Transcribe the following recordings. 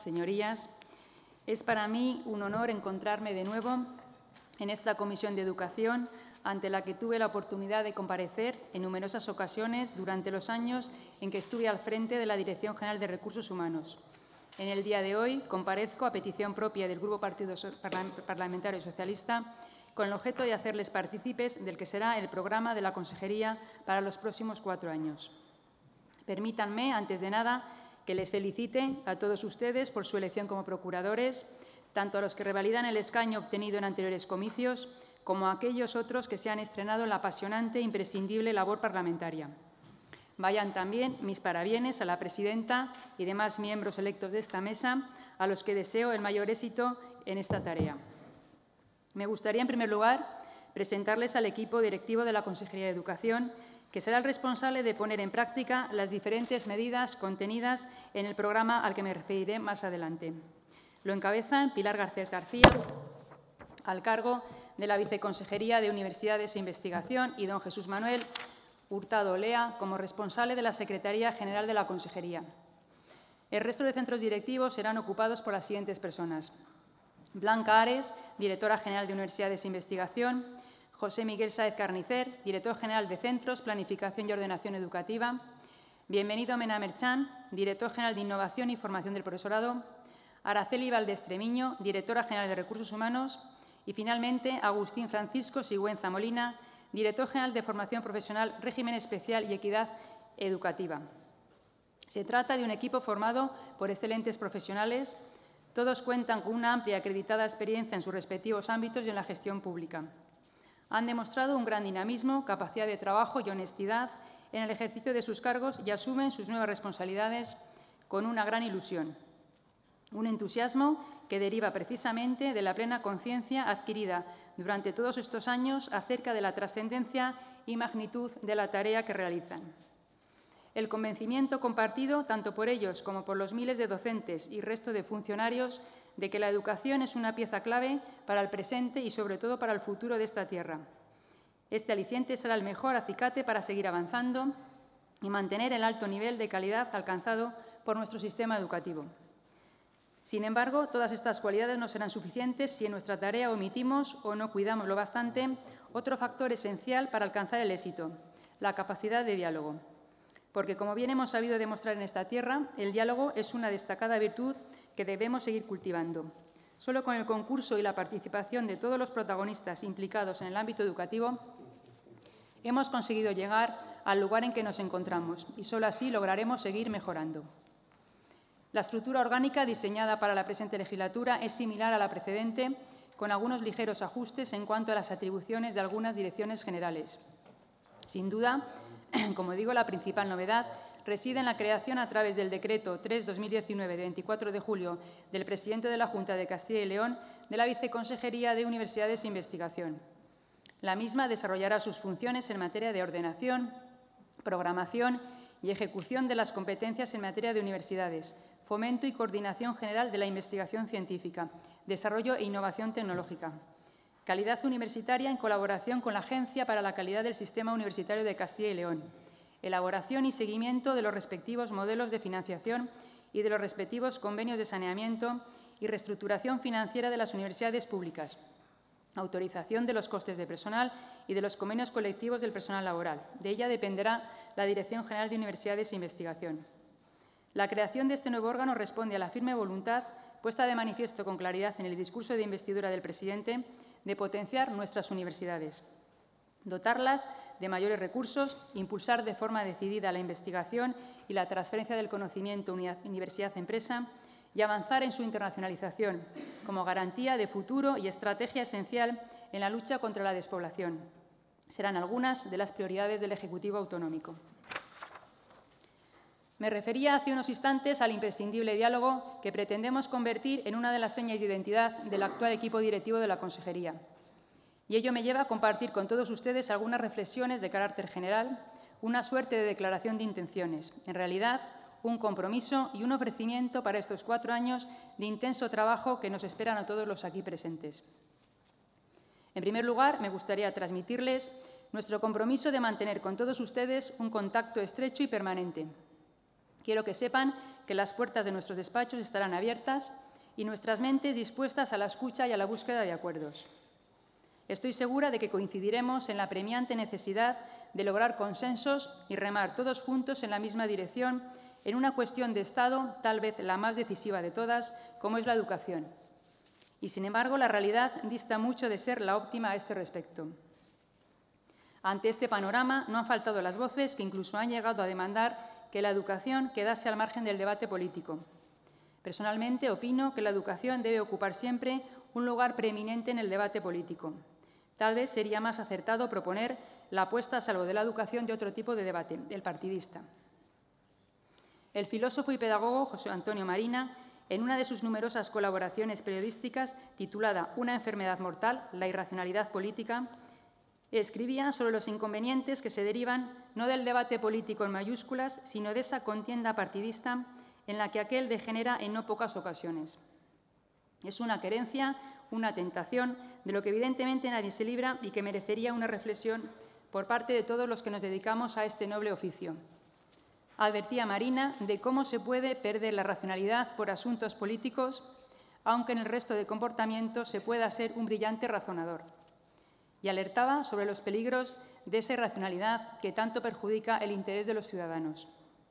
señorías, es para mí un honor encontrarme de nuevo en esta Comisión de Educación, ante la que tuve la oportunidad de comparecer en numerosas ocasiones durante los años en que estuve al frente de la Dirección General de Recursos Humanos. En el día de hoy comparezco a petición propia del Grupo Parlamentario Socialista con el objeto de hacerles partícipes del que será el programa de la Consejería para los próximos 4 años. Permítanme, antes de nada, que les felicite a todos ustedes por su elección como procuradores, tanto a los que revalidan el escaño obtenido en anteriores comicios como a aquellos otros que se han estrenado en la apasionante e imprescindible labor parlamentaria. Vayan también mis parabienes a la presidenta y demás miembros electos de esta mesa, a los que deseo el mayor éxito en esta tarea. Me gustaría, en primer lugar, presentarles al equipo directivo de la Consejería de Educación, que será el responsable de poner en práctica las diferentes medidas contenidas en el programa al que me referiré más adelante. Lo encabezan Pilar Garcés García, al cargo de la Viceconsejería de Universidades e Investigación, y don Jesús Manuel Hurtado Olea, como responsable de la Secretaría General de la Consejería. El resto de centros directivos serán ocupados por las siguientes personas: Blanca Ares, directora general de Universidades e Investigación; José Miguel Sáez Carnicer, director general de Centros, Planificación y Ordenación Educativa; Bienvenido Mena Merchán, director general de Innovación y Formación del Profesorado; Araceli Valdés Tremiño, directora general de Recursos Humanos; y, finalmente, Agustín Francisco Sigüenza Molina, director general de Formación Profesional, Régimen Especial y Equidad Educativa. Se trata de un equipo formado por excelentes profesionales. Todos cuentan con una amplia y acreditada experiencia en sus respectivos ámbitos y en la gestión pública. Han demostrado un gran dinamismo, capacidad de trabajo y honestidad en el ejercicio de sus cargos y asumen sus nuevas responsabilidades con una gran ilusión. Un entusiasmo que deriva precisamente de la plena conciencia adquirida durante todos estos años acerca de la trascendencia y magnitud de la tarea que realizan. El convencimiento compartido, tanto por ellos como por los miles de docentes y resto de funcionarios, de que la educación es una pieza clave para el presente y, sobre todo, para el futuro de esta tierra. Este aliciente será el mejor acicate para seguir avanzando y mantener el alto nivel de calidad alcanzado por nuestro sistema educativo. Sin embargo, todas estas cualidades no serán suficientes si en nuestra tarea omitimos o no cuidamos lo bastante otro factor esencial para alcanzar el éxito: la capacidad de diálogo. Porque, como bien hemos sabido demostrar en esta tierra, el diálogo es una destacada virtud que debemos seguir cultivando. Solo con el concurso y la participación de todos los protagonistas implicados en el ámbito educativo hemos conseguido llegar al lugar en que nos encontramos, y solo así lograremos seguir mejorando. La estructura orgánica diseñada para la presente legislatura es similar a la precedente, con algunos ligeros ajustes en cuanto a las atribuciones de algunas direcciones generales. Sin duda, como digo, la principal novedad reside en la creación, a través del Decreto 3/2019 de 24 de julio del presidente de la Junta de Castilla y León, de la Viceconsejería de Universidades e Investigación. La misma desarrollará sus funciones en materia de ordenación, programación y ejecución de las competencias en materia de universidades, fomento y coordinación general de la investigación científica, desarrollo e innovación tecnológica, calidad universitaria en colaboración con la Agencia para la Calidad del Sistema Universitario de Castilla y León, elaboración y seguimiento de los respectivos modelos de financiación y de los respectivos convenios de saneamiento y reestructuración financiera de las universidades públicas, autorización de los costes de personal y de los convenios colectivos del personal laboral. De ella dependerá la Dirección General de Universidades e Investigación. La creación de este nuevo órgano responde a la firme voluntad, puesta de manifiesto con claridad en el discurso de investidura del presidente, de potenciar nuestras universidades, dotarlas de mayores recursos, impulsar de forma decidida la investigación y la transferencia del conocimiento universidad-empresa y avanzar en su internacionalización como garantía de futuro y estrategia esencial en la lucha contra la despoblación. Serán algunas de las prioridades del Ejecutivo autonómico. Me refería hace unos instantes al imprescindible diálogo que pretendemos convertir en una de las señas de identidad del actual equipo directivo de la Consejería. Y ello me lleva a compartir con todos ustedes algunas reflexiones de carácter general, una suerte de declaración de intenciones. En realidad, un compromiso y un ofrecimiento para estos 4 años de intenso trabajo que nos esperan a todos los aquí presentes. En primer lugar, me gustaría transmitirles nuestro compromiso de mantener con todos ustedes un contacto estrecho y permanente. Quiero que sepan que las puertas de nuestros despachos estarán abiertas y nuestras mentes dispuestas a la escucha y a la búsqueda de acuerdos. Estoy segura de que coincidiremos en la apremiante necesidad de lograr consensos y remar todos juntos en la misma dirección en una cuestión de Estado, tal vez la más decisiva de todas, como es la educación. Y, sin embargo, la realidad dista mucho de ser la óptima a este respecto. Ante este panorama, no han faltado las voces que incluso han llegado a demandar que la educación quedase al margen del debate político. Personalmente, opino que la educación debe ocupar siempre un lugar preeminente en el debate político. Tal vez sería más acertado proponer la puesta a salvo de la educación de otro tipo de debate, el partidista. El filósofo y pedagogo José Antonio Marina, en una de sus numerosas colaboraciones periodísticas titulada Una enfermedad mortal, la irracionalidad política, escribía sobre los inconvenientes que se derivan no del debate político en mayúsculas, sino de esa contienda partidista en la que aquel degenera en no pocas ocasiones. Es una querencia, una tentación, de lo que evidentemente nadie se libra y que merecería una reflexión por parte de todos los que nos dedicamos a este noble oficio. Advertía Marina de cómo se puede perder la racionalidad por asuntos políticos, aunque en el resto de comportamientos se pueda ser un brillante razonador. Y alertaba sobre los peligros de esa irracionalidad que tanto perjudica el interés de los ciudadanos.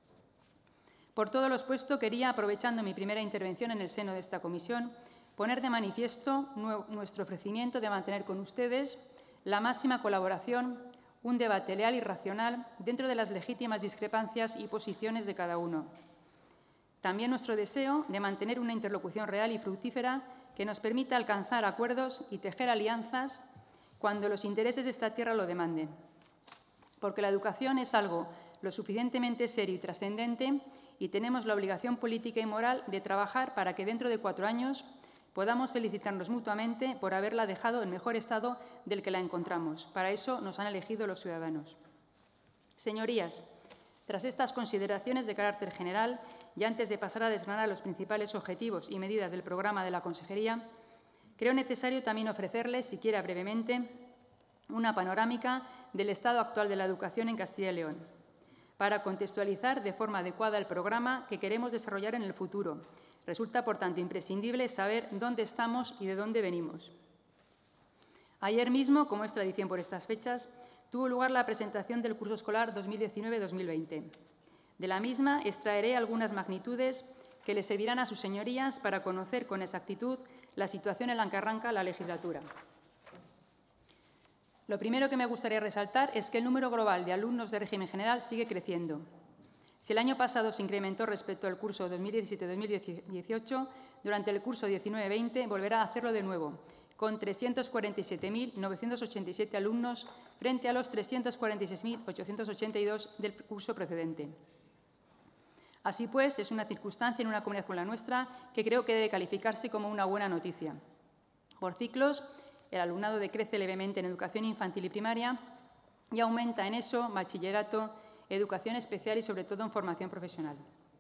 Por todo lo expuesto, quería, aprovechando mi primera intervención en el seno de esta comisión, poner de manifiesto nuestro ofrecimiento de mantener con ustedes la máxima colaboración, un debate leal y racional dentro de las legítimas discrepancias y posiciones de cada uno. También nuestro deseo de mantener una interlocución real y fructífera que nos permita alcanzar acuerdos y tejer alianzas cuando los intereses de esta tierra lo demanden. Porque la educación es algo lo suficientemente serio y trascendente y tenemos la obligación política y moral de trabajar para que dentro de 4 años podamos felicitarnos mutuamente por haberla dejado en mejor estado del que la encontramos. Para eso nos han elegido los ciudadanos. Señorías, tras estas consideraciones de carácter general y antes de pasar a desgranar los principales objetivos y medidas del programa de la Consejería, creo necesario también ofrecerles, siquiera brevemente, una panorámica del estado actual de la educación en Castilla y León, para contextualizar de forma adecuada el programa que queremos desarrollar en el futuro. Resulta, por tanto, imprescindible saber dónde estamos y de dónde venimos. Ayer mismo, como es tradición por estas fechas, tuvo lugar la presentación del curso escolar 2019-2020. De la misma extraeré algunas magnitudes que les servirán a sus señorías para conocer con exactitud la situación en la que arranca la legislatura. Lo primero que me gustaría resaltar es que el número global de alumnos de régimen general sigue creciendo. Si el año pasado se incrementó respecto al curso 2017-2018, durante el curso 19-20 volverá a hacerlo de nuevo, con 347.987 alumnos frente a los 346.882 del curso precedente. Así pues, es una circunstancia en una comunidad como la nuestra que creo que debe calificarse como una buena noticia. Por ciclos, el alumnado decrece levemente en educación infantil y primaria y aumenta en ESO, bachillerato, educación especial y, sobre todo, en formación profesional.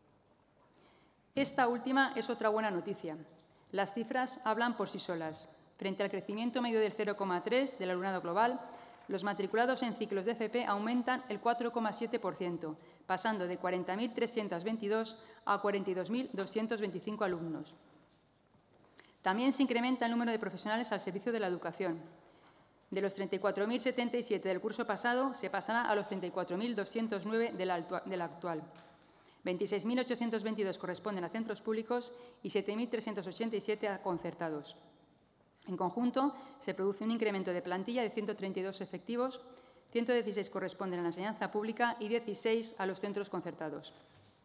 Esta última es otra buena noticia. Las cifras hablan por sí solas. Frente al crecimiento medio del 0,3 del alumnado global, los matriculados en ciclos de FP aumentan el 4,7%, pasando de 40.322 a 42.225 alumnos. También se incrementa el número de profesionales al servicio de la educación. De los 34.077 del curso pasado, se pasará a los 34.209 del actual. 26.822 corresponden a centros públicos y 7.387 a concertados. En conjunto, se produce un incremento de plantilla de 132 efectivos, 116 corresponden a la enseñanza pública y 16 a los centros concertados.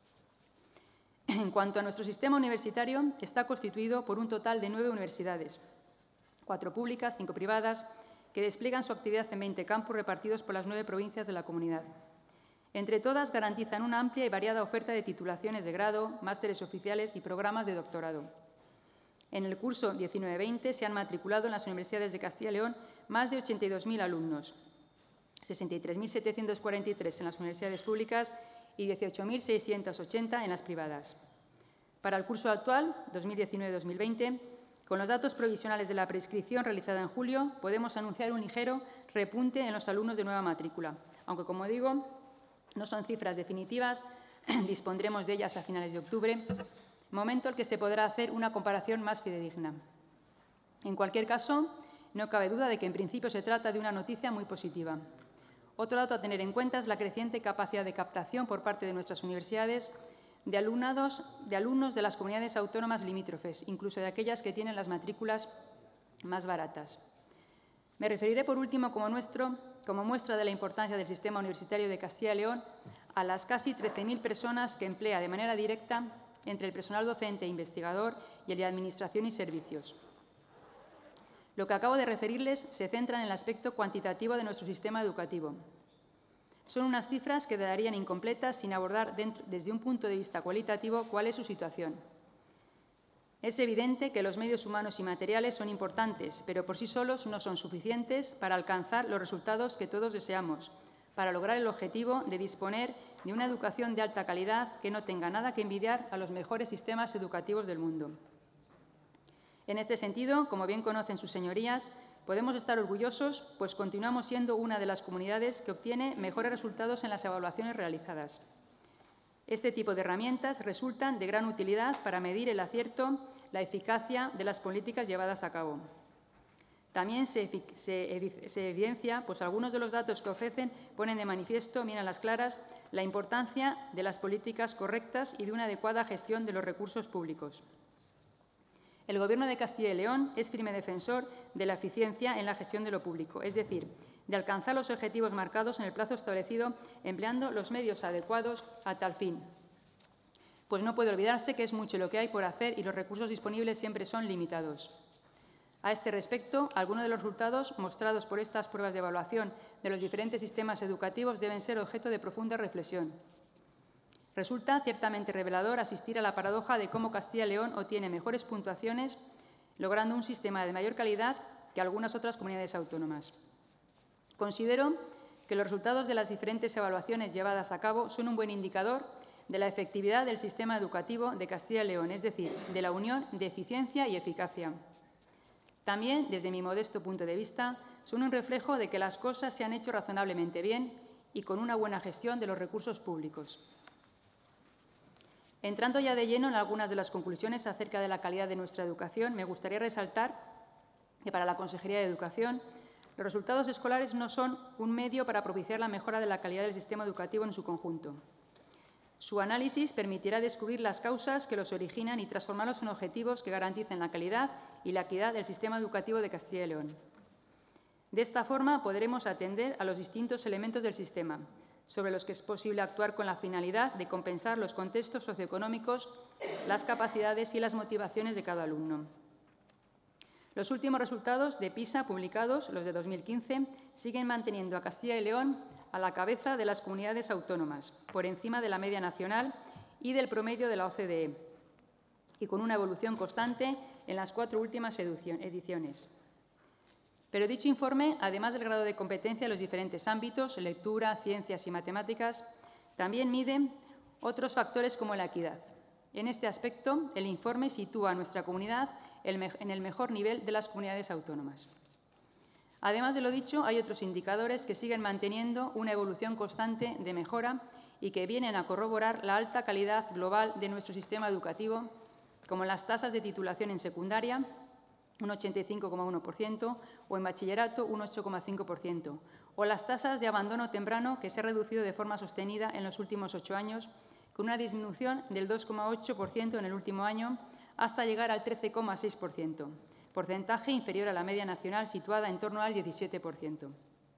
En cuanto a nuestro sistema universitario, está constituido por un total de 9 universidades, 4 públicas, 5 privadas, que despliegan su actividad en 20 campus repartidos por las 9 provincias de la comunidad. Entre todas, garantizan una amplia y variada oferta de titulaciones de grado, másteres oficiales y programas de doctorado. En el curso 19-20 se han matriculado en las universidades de Castilla y León más de 82.000 alumnos, 63.743 en las universidades públicas y 18.680 en las privadas. Para el curso actual, 2019-2020, con los datos provisionales de la preinscripción realizada en julio, podemos anunciar un ligero repunte en los alumnos de nueva matrícula, aunque, como digo, no son cifras definitivas dispondremos de ellas a finales de octubre, momento en el que se podrá hacer una comparación más fidedigna. En cualquier caso, no cabe duda de que en principio se trata de una noticia muy positiva. Otro dato a tener en cuenta es la creciente capacidad de captación por parte de nuestras universidades de alumnos de las comunidades autónomas limítrofes, incluso de aquellas que tienen las matrículas más baratas. Me referiré, por último, como muestra de la importancia del sistema universitario de Castilla y León, a las casi 13.000 personas que emplea de manera directa entre el personal docente e investigador y el de Administración y Servicios. Lo que acabo de referirles se centra en el aspecto cuantitativo de nuestro sistema educativo. Son unas cifras que quedarían incompletas sin abordar desde un punto de vista cualitativo cuál es su situación. Es evidente que los medios humanos y materiales son importantes, pero por sí solos no son suficientes para alcanzar los resultados que todos deseamos, para lograr el objetivo de disponer de una educación de alta calidad que no tenga nada que envidiar a los mejores sistemas educativos del mundo. En este sentido, como bien conocen sus señorías, podemos estar orgullosos, pues continuamos siendo una de las comunidades que obtiene mejores resultados en las evaluaciones realizadas. Este tipo de herramientas resultan de gran utilidad para medir el acierto, la eficacia de las políticas llevadas a cabo. También se evidencia, pues algunos de los datos que ofrecen ponen de manifiesto, bien a las claras, la importancia de las políticas correctas y de una adecuada gestión de los recursos públicos. El Gobierno de Castilla y León es firme defensor de la eficiencia en la gestión de lo público, es decir, de alcanzar los objetivos marcados en el plazo establecido empleando los medios adecuados a tal fin. Pues no puede olvidarse que es mucho lo que hay por hacer y los recursos disponibles siempre son limitados. A este respecto, algunos de los resultados mostrados por estas pruebas de evaluación de los diferentes sistemas educativos deben ser objeto de profunda reflexión. Resulta ciertamente revelador asistir a la paradoja de cómo Castilla y León obtiene mejores puntuaciones, logrando un sistema de mayor calidad que algunas otras comunidades autónomas. Considero que los resultados de las diferentes evaluaciones llevadas a cabo son un buen indicador de la efectividad del sistema educativo de Castilla y León, es decir, de la unión de eficiencia y eficacia. También, desde mi modesto punto de vista, son un reflejo de que las cosas se han hecho razonablemente bien y con una buena gestión de los recursos públicos. Entrando ya de lleno en algunas de las conclusiones acerca de la calidad de nuestra educación, me gustaría resaltar que para la Consejería de Educación los resultados escolares no son un medio para propiciar la mejora de la calidad del sistema educativo en su conjunto. Su análisis permitirá descubrir las causas que los originan y transformarlos en objetivos que garanticen la calidad y la equidad del sistema educativo de Castilla y León. De esta forma podremos atender a los distintos elementos del sistema, sobre los que es posible actuar con la finalidad de compensar los contextos socioeconómicos, las capacidades y las motivaciones de cada alumno. Los últimos resultados de PISA publicados, los de 2015, siguen manteniendo a Castilla y León a la cabeza de las comunidades autónomas, por encima de la media nacional y del promedio de la OCDE, y con una evolución constante en las 4 últimas ediciones. Pero dicho informe, además del grado de competencia en los diferentes ámbitos, lectura, ciencias y matemáticas, también mide otros factores como la equidad. En este aspecto, el informe sitúa a nuestra comunidad en el mejor nivel de las comunidades autónomas. Además de lo dicho, hay otros indicadores que siguen manteniendo una evolución constante de mejora y que vienen a corroborar la alta calidad global de nuestro sistema educativo, como las tasas de titulación en secundaria, un 85,1%, o en bachillerato, un 8,5%, o las tasas de abandono temprano, que se ha reducido de forma sostenida en los últimos 8 años, con una disminución del 2,8% en el último año, hasta llegar al 13,6%, porcentaje inferior a la media nacional situada en torno al 17%.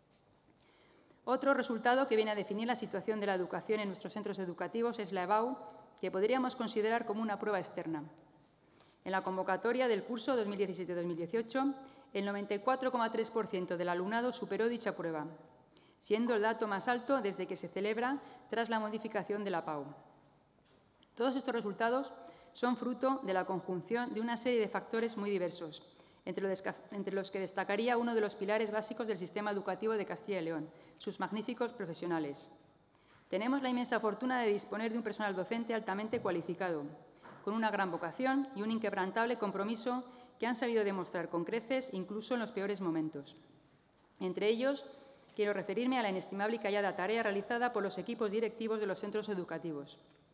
Otro resultado que viene a definir la situación de la educación en nuestros centros educativos es la EBAU, que podríamos considerar como una prueba externa. En la convocatoria del curso 2017-2018, el 94,3% del alumnado superó dicha prueba, siendo el dato más alto desde que se celebra tras la modificación de la PAU. Todos estos resultados son fruto de la conjunción de una serie de factores muy diversos, entre los que destacaría uno de los pilares básicos del sistema educativo de Castilla y León, sus magníficos profesionales. Tenemos la inmensa fortuna de disponer de un personal docente altamente cualificado, con una gran vocación y un inquebrantable compromiso que han sabido demostrar con creces incluso en los peores momentos. Entre ellos, quiero referirme a la inestimable y callada tarea realizada por los equipos directivos de los centros educativos.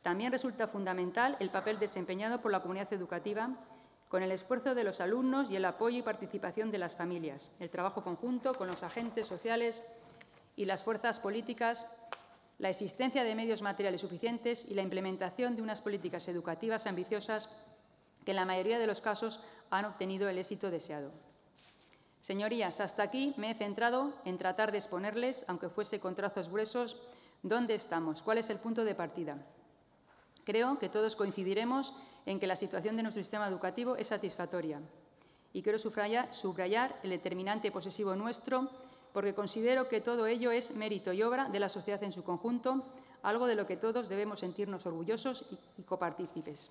También resulta fundamental el papel desempeñado por la comunidad educativa con el esfuerzo de los alumnos y el apoyo y participación de las familias, el trabajo conjunto con los agentes sociales y las fuerzas políticas, la existencia de medios materiales suficientes y la implementación de unas políticas educativas ambiciosas que en la mayoría de los casos han obtenido el éxito deseado. Señorías, hasta aquí me he centrado en tratar de exponerles, aunque fuese con trazos gruesos, dónde estamos, cuál es el punto de partida. Creo que todos coincidiremos en que la situación de nuestro sistema educativo es satisfactoria. Y quiero subrayar el determinante posesivo nuestro, porque considero que todo ello es mérito y obra de la sociedad en su conjunto, algo de lo que todos debemos sentirnos orgullosos y copartícipes.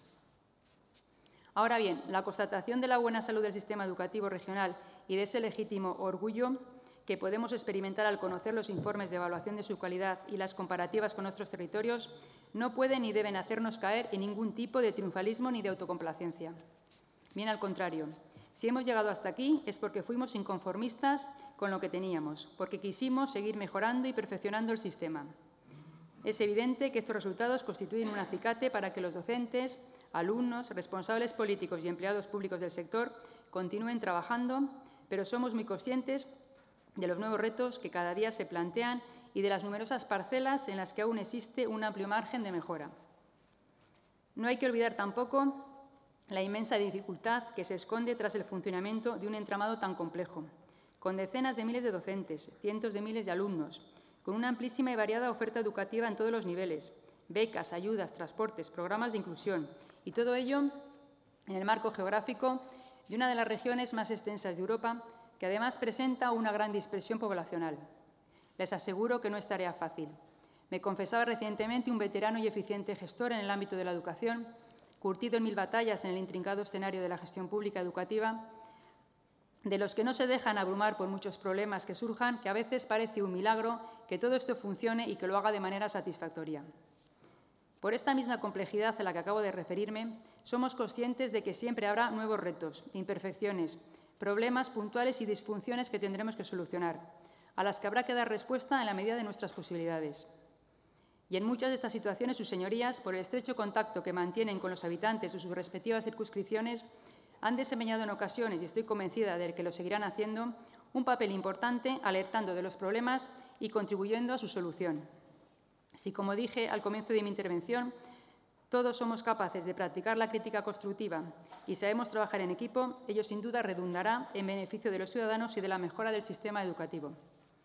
Ahora bien, la constatación de la buena salud del sistema educativo regional y de ese legítimo orgullo que podemos experimentar al conocer los informes de evaluación de su calidad y las comparativas con otros territorios no pueden ni deben hacernos caer en ningún tipo de triunfalismo ni de autocomplacencia. Bien al contrario, si hemos llegado hasta aquí es porque fuimos inconformistas con lo que teníamos, porque quisimos seguir mejorando y perfeccionando el sistema. Es evidente que estos resultados constituyen un acicate para que los docentes, alumnos, responsables políticos y empleados públicos del sector continúen trabajando, pero somos muy conscientes de los nuevos retos que cada día se plantean y de las numerosas parcelas en las que aún existe un amplio margen de mejora. No hay que olvidar tampoco la inmensa dificultad que se esconde tras el funcionamiento de un entramado tan complejo, con decenas de miles de docentes, cientos de miles de alumnos, con una amplísima y variada oferta educativa en todos los niveles, becas, ayudas, transportes, programas de inclusión, y todo ello en el marco geográfico de una de las regiones más extensas de Europa, que además presenta una gran dispersión poblacional. Les aseguro que no es tarea fácil. Me confesaba recientemente un veterano y eficiente gestor en el ámbito de la educación, curtido en 1000 batallas en el intrincado escenario de la gestión pública educativa, de los que no se dejan abrumar por muchos problemas que surjan, que a veces parece un milagro que todo esto funcione y que lo haga de manera satisfactoria. Por esta misma complejidad a la que acabo de referirme, somos conscientes de que siempre habrá nuevos retos, imperfecciones, problemas puntuales y disfunciones que tendremos que solucionar, a las que habrá que dar respuesta en la medida de nuestras posibilidades. Y en muchas de estas situaciones, sus señorías, por el estrecho contacto que mantienen con los habitantes de sus respectivas circunscripciones, han desempeñado en ocasiones, y estoy convencida de que lo seguirán haciendo, un papel importante alertando de los problemas y contribuyendo a su solución. Si, como dije al comienzo de mi intervención, todos somos capaces de practicar la crítica constructiva y sabemos trabajar en equipo, ello sin duda redundará en beneficio de los ciudadanos y de la mejora del sistema educativo.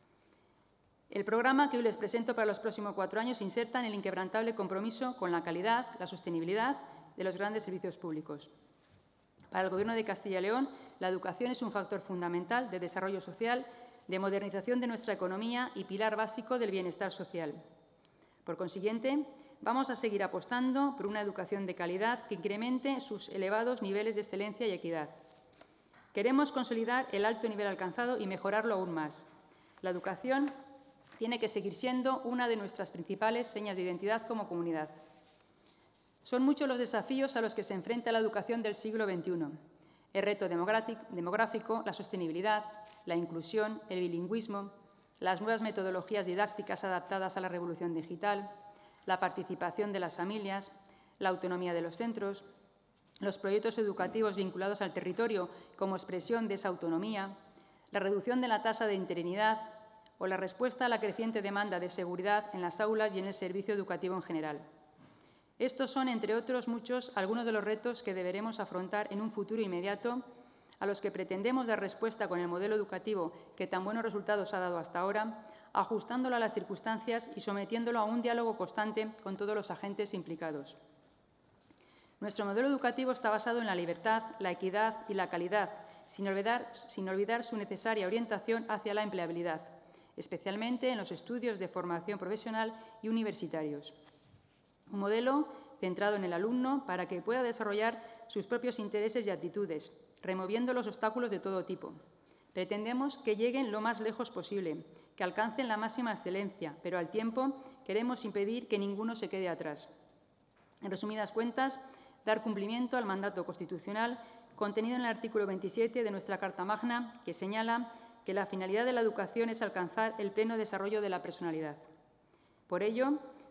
El programa que hoy les presento para los próximos 4 años inserta en el inquebrantable compromiso con la calidad, la sostenibilidad de los grandes servicios públicos. Para el Gobierno de Castilla y León, la educación es un factor fundamental de desarrollo social, de modernización de nuestra economía y pilar básico del bienestar social. Por consiguiente, vamos a seguir apostando por una educación de calidad que incremente sus elevados niveles de excelencia y equidad. Queremos consolidar el alto nivel alcanzado y mejorarlo aún más. La educación tiene que seguir siendo una de nuestras principales señas de identidad como comunidad. Son muchos los desafíos a los que se enfrenta la educación del siglo XXI. El reto demográfico, la sostenibilidad, la inclusión, el bilingüismo, las nuevas metodologías didácticas adaptadas a la revolución digital, la participación de las familias, la autonomía de los centros, los proyectos educativos vinculados al territorio como expresión de esa autonomía, la reducción de la tasa de interinidad o la respuesta a la creciente demanda de seguridad en las aulas y en el servicio educativo en general. Estos son, entre otros muchos, algunos de los retos que deberemos afrontar en un futuro inmediato, a los que pretendemos dar respuesta con el modelo educativo que tan buenos resultados ha dado hasta ahora, ajustándolo a las circunstancias y sometiéndolo a un diálogo constante con todos los agentes implicados. Nuestro modelo educativo está basado en la libertad, la equidad y la calidad, sin olvidar su necesaria orientación hacia la empleabilidad, especialmente en los estudios de formación profesional y universitarios. Un modelo centrado en el alumno para que pueda desarrollar sus propios intereses y actitudes, removiendo los obstáculos de todo tipo. Pretendemos que lleguen lo más lejos posible, que alcancen la máxima excelencia, pero al tiempo queremos impedir que ninguno se quede atrás. En resumidas cuentas, dar cumplimiento al mandato constitucional contenido en el artículo 27 de nuestra Carta Magna, que señala que la finalidad de la educación es alcanzar el pleno desarrollo de la personalidad. Por ello,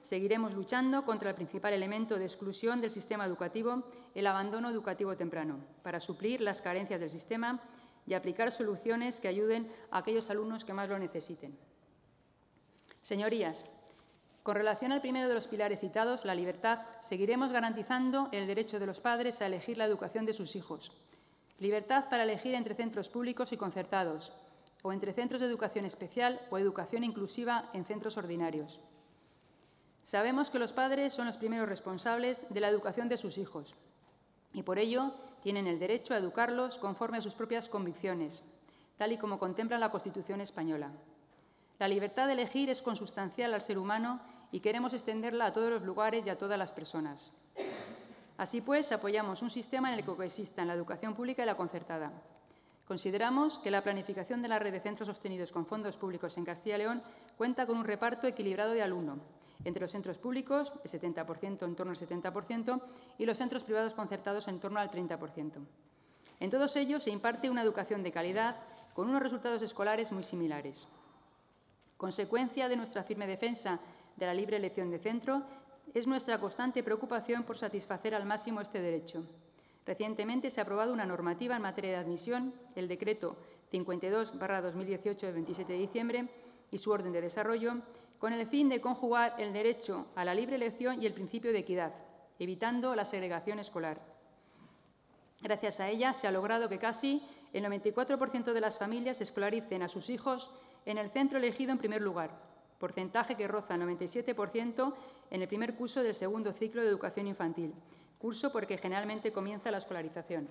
seguiremos luchando contra el principal elemento de exclusión del sistema educativo, el abandono educativo temprano, para suplir las carencias del sistema y aplicar soluciones que ayuden a aquellos alumnos que más lo necesiten. Señorías, con relación al primero de los pilares citados, la libertad, seguiremos garantizando el derecho de los padres a elegir la educación de sus hijos. Libertad para elegir entre centros públicos y concertados, o entre centros de educación especial o educación inclusiva en centros ordinarios. Sabemos que los padres son los primeros responsables de la educación de sus hijos y, por ello, tienen el derecho a educarlos conforme a sus propias convicciones, tal y como contempla la Constitución española. La libertad de elegir es consustancial al ser humano y queremos extenderla a todos los lugares y a todas las personas. Así pues, apoyamos un sistema en el que coexistan la educación pública y la concertada. Consideramos que la planificación de la red de centros sostenidos con fondos públicos en Castilla y León cuenta con un reparto equilibrado de alumno entre los centros públicos, el 70%, en torno al 70%, y los centros privados concertados en torno al 30%. En todos ellos se imparte una educación de calidad con unos resultados escolares muy similares. Consecuencia de nuestra firme defensa de la libre elección de centro es nuestra constante preocupación por satisfacer al máximo este derecho. Recientemente se ha aprobado una normativa en materia de admisión, el Decreto 52/2018 del 27 de diciembre y su orden de desarrollo, con el fin de conjugar el derecho a la libre elección y el principio de equidad, evitando la segregación escolar. Gracias a ella se ha logrado que casi el 94% de las familias escolaricen a sus hijos en el centro elegido en primer lugar, porcentaje que roza el 97% en el primer curso del segundo ciclo de educación infantil, curso por el que generalmente comienza la escolarización.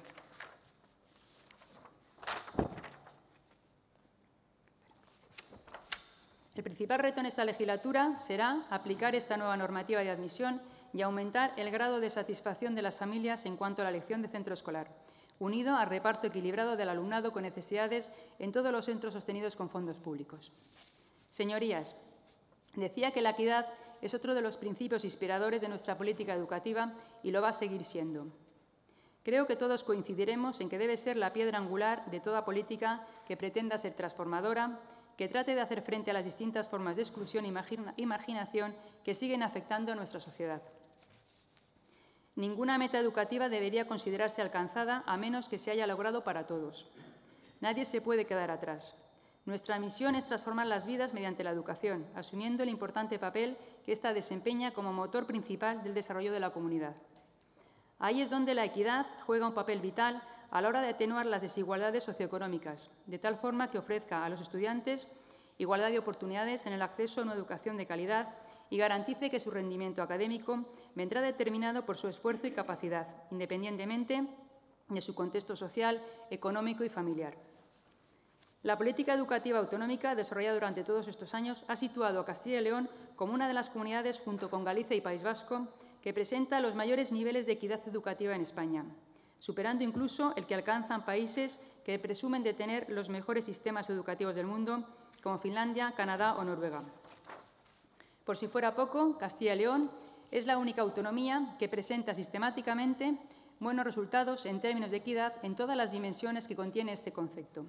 El principal reto en esta legislatura será aplicar esta nueva normativa de admisión y aumentar el grado de satisfacción de las familias en cuanto a la elección de centro escolar, unido al reparto equilibrado del alumnado con necesidades en todos los centros sostenidos con fondos públicos. Señorías, decía que la equidad es otro de los principios inspiradores de nuestra política educativa y lo va a seguir siendo. Creo que todos coincidiremos en que debe ser la piedra angular de toda política que pretenda ser transformadora, que trate de hacer frente a las distintas formas de exclusión y marginación que siguen afectando a nuestra sociedad. Ninguna meta educativa debería considerarse alcanzada a menos que se haya logrado para todos. Nadie se puede quedar atrás. Nuestra misión es transformar las vidas mediante la educación, asumiendo el importante papel que ésta desempeña como motor principal del desarrollo de la comunidad. Ahí es donde la equidad juega un papel vital a la hora de atenuar las desigualdades socioeconómicas, de tal forma que ofrezca a los estudiantes igualdad de oportunidades en el acceso a una educación de calidad y garantice que su rendimiento académico vendrá determinado por su esfuerzo y capacidad, independientemente de su contexto social, económico y familiar. La política educativa autonómica desarrollada durante todos estos años ha situado a Castilla y León como una de las comunidades, junto con Galicia y País Vasco, que presenta los mayores niveles de equidad educativa en España, superando incluso el que alcanzan países que presumen de tener los mejores sistemas educativos del mundo, como Finlandia, Canadá o Noruega. Por si fuera poco, Castilla y León es la única autonomía que presenta sistemáticamente buenos resultados en términos de equidad en todas las dimensiones que contiene este concepto.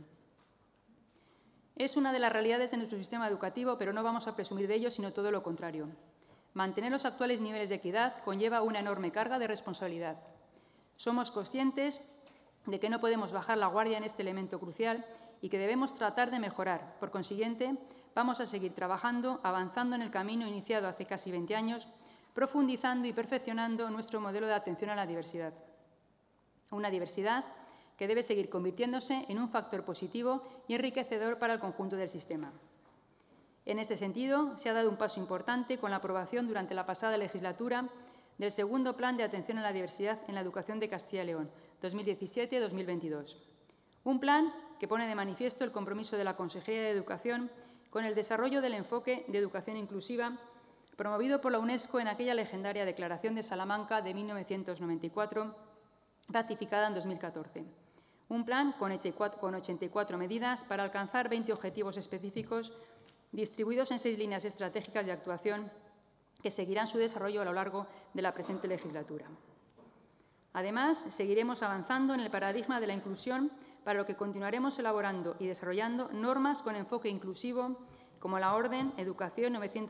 Es una de las realidades de nuestro sistema educativo, pero no vamos a presumir de ello, sino todo lo contrario. Mantener los actuales niveles de equidad conlleva una enorme carga de responsabilidad. Somos conscientes de que no podemos bajar la guardia en este elemento crucial y que debemos tratar de mejorar. Por consiguiente, vamos a seguir trabajando, avanzando en el camino iniciado hace casi 20 años, profundizando y perfeccionando nuestro modelo de atención a la diversidad. Una diversidad que debe seguir convirtiéndose en un factor positivo y enriquecedor para el conjunto del sistema. En este sentido, se ha dado un paso importante con la aprobación durante la pasada legislatura del segundo Plan de Atención a la Diversidad en la Educación de Castilla y León, 2017-2022. Un plan que pone de manifiesto el compromiso de la Consejería de Educación con el desarrollo del enfoque de educación inclusiva promovido por la UNESCO en aquella legendaria Declaración de Salamanca de 1994, ratificada en 2014. Un plan con 84 medidas para alcanzar 20 objetivos específicos distribuidos en 6 líneas estratégicas de actuación que seguirán su desarrollo a lo largo de la presente legislatura. Además, seguiremos avanzando en el paradigma de la inclusión, para lo que continuaremos elaborando y desarrollando normas con enfoque inclusivo como la Orden Educación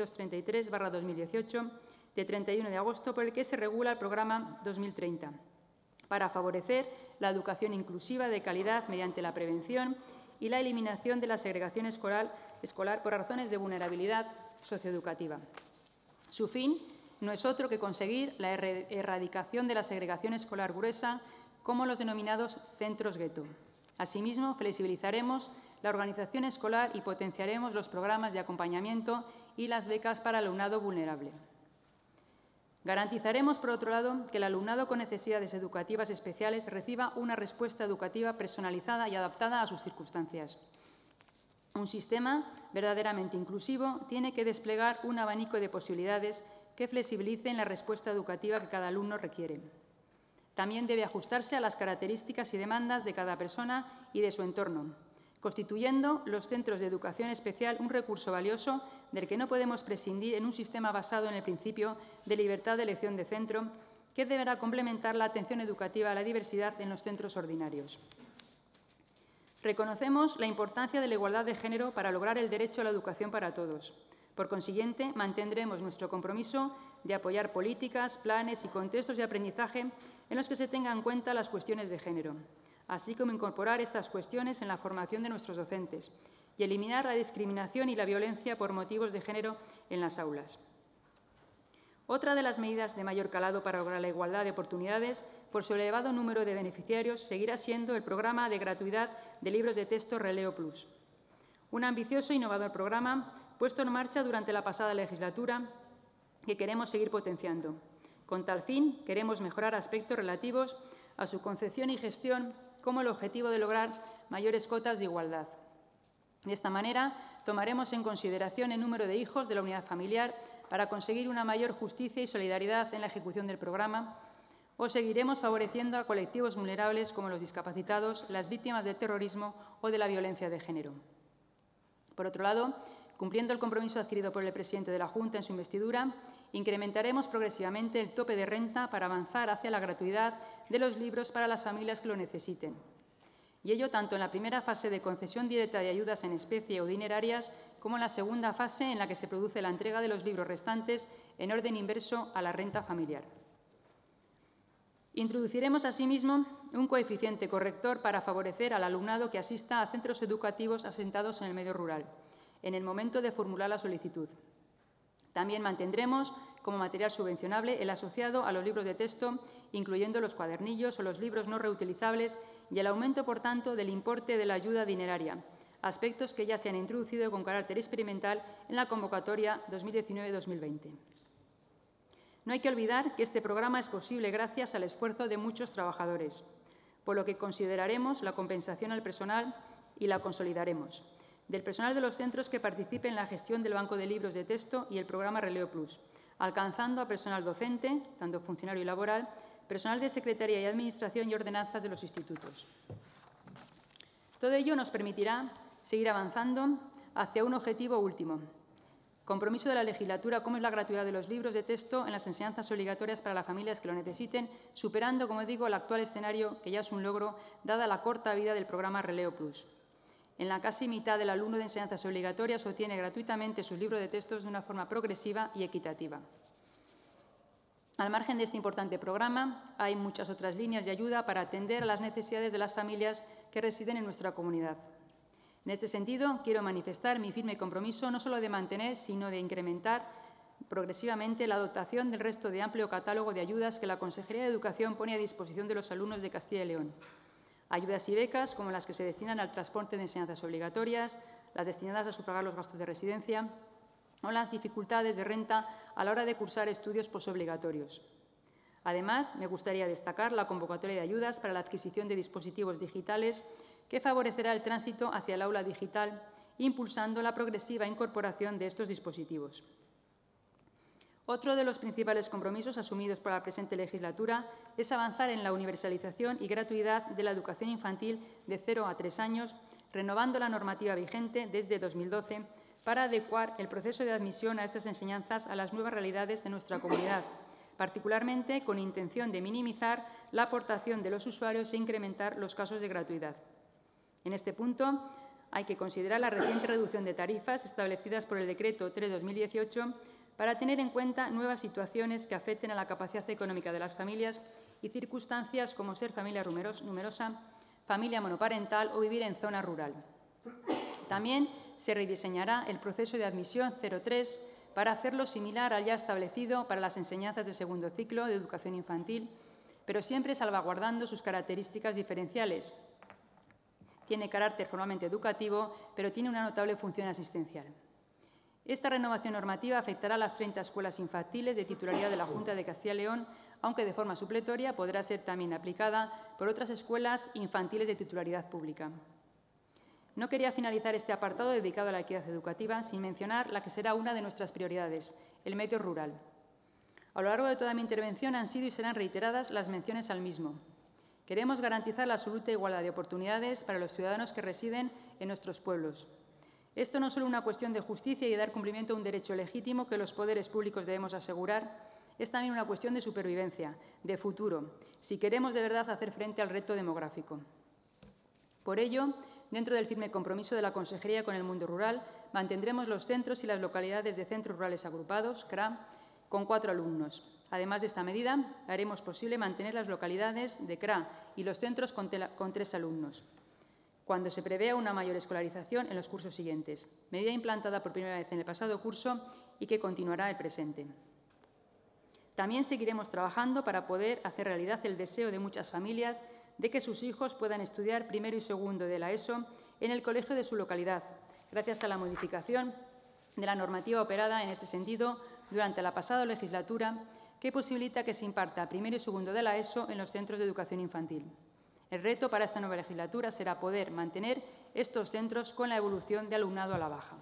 933/2018 de 31 de agosto, por el que se regula el Programa 2030, para favorecer la educación inclusiva de calidad mediante la prevención y la eliminación de la segregación escolar por razones de vulnerabilidad socioeducativa. Su fin no es otro que conseguir la erradicación de la segregación escolar gruesa, como los denominados centros gueto. Asimismo, flexibilizaremos la organización escolar y potenciaremos los programas de acompañamiento y las becas para alumnado vulnerable. Garantizaremos, por otro lado, que el alumnado con necesidades educativas especiales reciba una respuesta educativa personalizada y adaptada a sus circunstancias. Un sistema verdaderamente inclusivo tiene que desplegar un abanico de posibilidades que flexibilicen la respuesta educativa que cada alumno requiere. También debe ajustarse a las características y demandas de cada persona y de su entorno, constituyendo los centros de educación especial un recurso valioso del que no podemos prescindir en un sistema basado en el principio de libertad de elección de centro, que deberá complementar la atención educativa a la diversidad en los centros ordinarios. Reconocemos la importancia de la igualdad de género para lograr el derecho a la educación para todos. Por consiguiente, mantendremos nuestro compromiso de apoyar políticas, planes y contextos de aprendizaje en los que se tengan en cuenta las cuestiones de género, así como incorporar estas cuestiones en la formación de nuestros docentes y eliminar la discriminación y la violencia por motivos de género en las aulas. Otra de las medidas de mayor calado para lograr la igualdad de oportunidades, por su elevado número de beneficiarios, seguirá siendo el programa de gratuidad de libros de texto Releo Plus. Un ambicioso e innovador programa puesto en marcha durante la pasada legislatura que queremos seguir potenciando. Con tal fin, queremos mejorar aspectos relativos a su concepción y gestión, como el objetivo de lograr mayores cotas de igualdad. De esta manera, tomaremos en consideración el número de hijos de la unidad familiar para conseguir una mayor justicia y solidaridad en la ejecución del programa, o seguiremos favoreciendo a colectivos vulnerables como los discapacitados, las víctimas del terrorismo o de la violencia de género. Por otro lado, cumpliendo el compromiso adquirido por el presidente de la Junta en su investidura, incrementaremos progresivamente el tope de renta para avanzar hacia la gratuidad de los libros para las familias que lo necesiten. Y ello tanto en la primera fase de concesión directa de ayudas en especie o dinerarias, como en la segunda fase en la que se produce la entrega de los libros restantes en orden inverso a la renta familiar. Introduciremos asimismo un coeficiente corrector para favorecer al alumnado que asista a centros educativos asentados en el medio rural, en el momento de formular la solicitud. También mantendremos como material subvencionable el asociado a los libros de texto, incluyendo los cuadernillos o los libros no reutilizables, y el aumento, por tanto, del importe de la ayuda dineraria, aspectos que ya se han introducido con carácter experimental en la convocatoria 2019-2020. No hay que olvidar que este programa es posible gracias al esfuerzo de muchos trabajadores, por lo que consideraremos la compensación al personal y la consolidaremos. Del personal de los centros que participe en la gestión del banco de libros de texto y el programa Releo Plus, alcanzando a personal docente, tanto funcionario y laboral, personal de secretaría y administración y ordenanzas de los institutos. Todo ello nos permitirá seguir avanzando hacia un objetivo último: compromiso de la legislatura, como es la gratuidad de los libros de texto en las enseñanzas obligatorias para las familias que lo necesiten, superando, como digo, el actual escenario, que ya es un logro, dada la corta vida del programa Releo Plus. En la casi mitad del alumno de enseñanzas obligatorias obtiene gratuitamente sus libros de textos de una forma progresiva y equitativa. Al margen de este importante programa, hay muchas otras líneas de ayuda para atender a las necesidades de las familias que residen en nuestra comunidad. En este sentido, quiero manifestar mi firme compromiso no solo de mantener, sino de incrementar progresivamente la dotación del resto de amplio catálogo de ayudas que la Consejería de Educación pone a disposición de los alumnos de Castilla y León. Ayudas y becas como las que se destinan al transporte de enseñanzas obligatorias, las destinadas a sufragar los gastos de residencia o las dificultades de renta a la hora de cursar estudios posobligatorios. Además, me gustaría destacar la convocatoria de ayudas para la adquisición de dispositivos digitales que favorecerá el tránsito hacia el aula digital, impulsando la progresiva incorporación de estos dispositivos. Otro de los principales compromisos asumidos por la presente legislatura es avanzar en la universalización y gratuidad de la educación infantil de 0 a 3 años, renovando la normativa vigente desde 2012 para adecuar el proceso de admisión a estas enseñanzas a las nuevas realidades de nuestra comunidad, particularmente con intención de minimizar la aportación de los usuarios e incrementar los casos de gratuidad. En este punto, hay que considerar la reciente reducción de tarifas establecidas por el Decreto 3/2018 para tener en cuenta nuevas situaciones que afecten a la capacidad económica de las familias y circunstancias como ser familia numerosa, familia monoparental o vivir en zona rural. También se rediseñará el proceso de admisión 03 para hacerlo similar al ya establecido para las enseñanzas de segundo ciclo de educación infantil, pero siempre salvaguardando sus características diferenciales. Tiene carácter formalmente educativo, pero tiene una notable función asistencial. Esta renovación normativa afectará a las 30 escuelas infantiles de titularidad de la Junta de Castilla y León, aunque de forma supletoria podrá ser también aplicada por otras escuelas infantiles de titularidad pública. No quería finalizar este apartado dedicado a la equidad educativa sin mencionar la que será una de nuestras prioridades, el medio rural. A lo largo de toda mi intervención han sido y serán reiteradas las menciones al mismo. Queremos garantizar la absoluta igualdad de oportunidades para los ciudadanos que residen en nuestros pueblos. Esto no es solo una cuestión de justicia y de dar cumplimiento a un derecho legítimo que los poderes públicos debemos asegurar, es también una cuestión de supervivencia, de futuro, si queremos de verdad hacer frente al reto demográfico. Por ello, dentro del firme compromiso de la Consejería con el mundo rural, mantendremos los centros y las localidades de centros rurales agrupados, CRA, con 4 alumnos. Además de esta medida, haremos posible mantener las localidades de CRA y los centros con 3 alumnos, cuando se prevea una mayor escolarización en los cursos siguientes, medida implantada por primera vez en el pasado curso y que continuará el presente. También seguiremos trabajando para poder hacer realidad el deseo de muchas familias de que sus hijos puedan estudiar primero y segundo de la ESO en el colegio de su localidad, gracias a la modificación de la normativa operada en este sentido durante la pasada legislatura, que posibilita que se imparta primero y segundo de la ESO en los centros de educación infantil. El reto para esta nueva legislatura será poder mantener estos centros con la evolución de alumnado a la baja.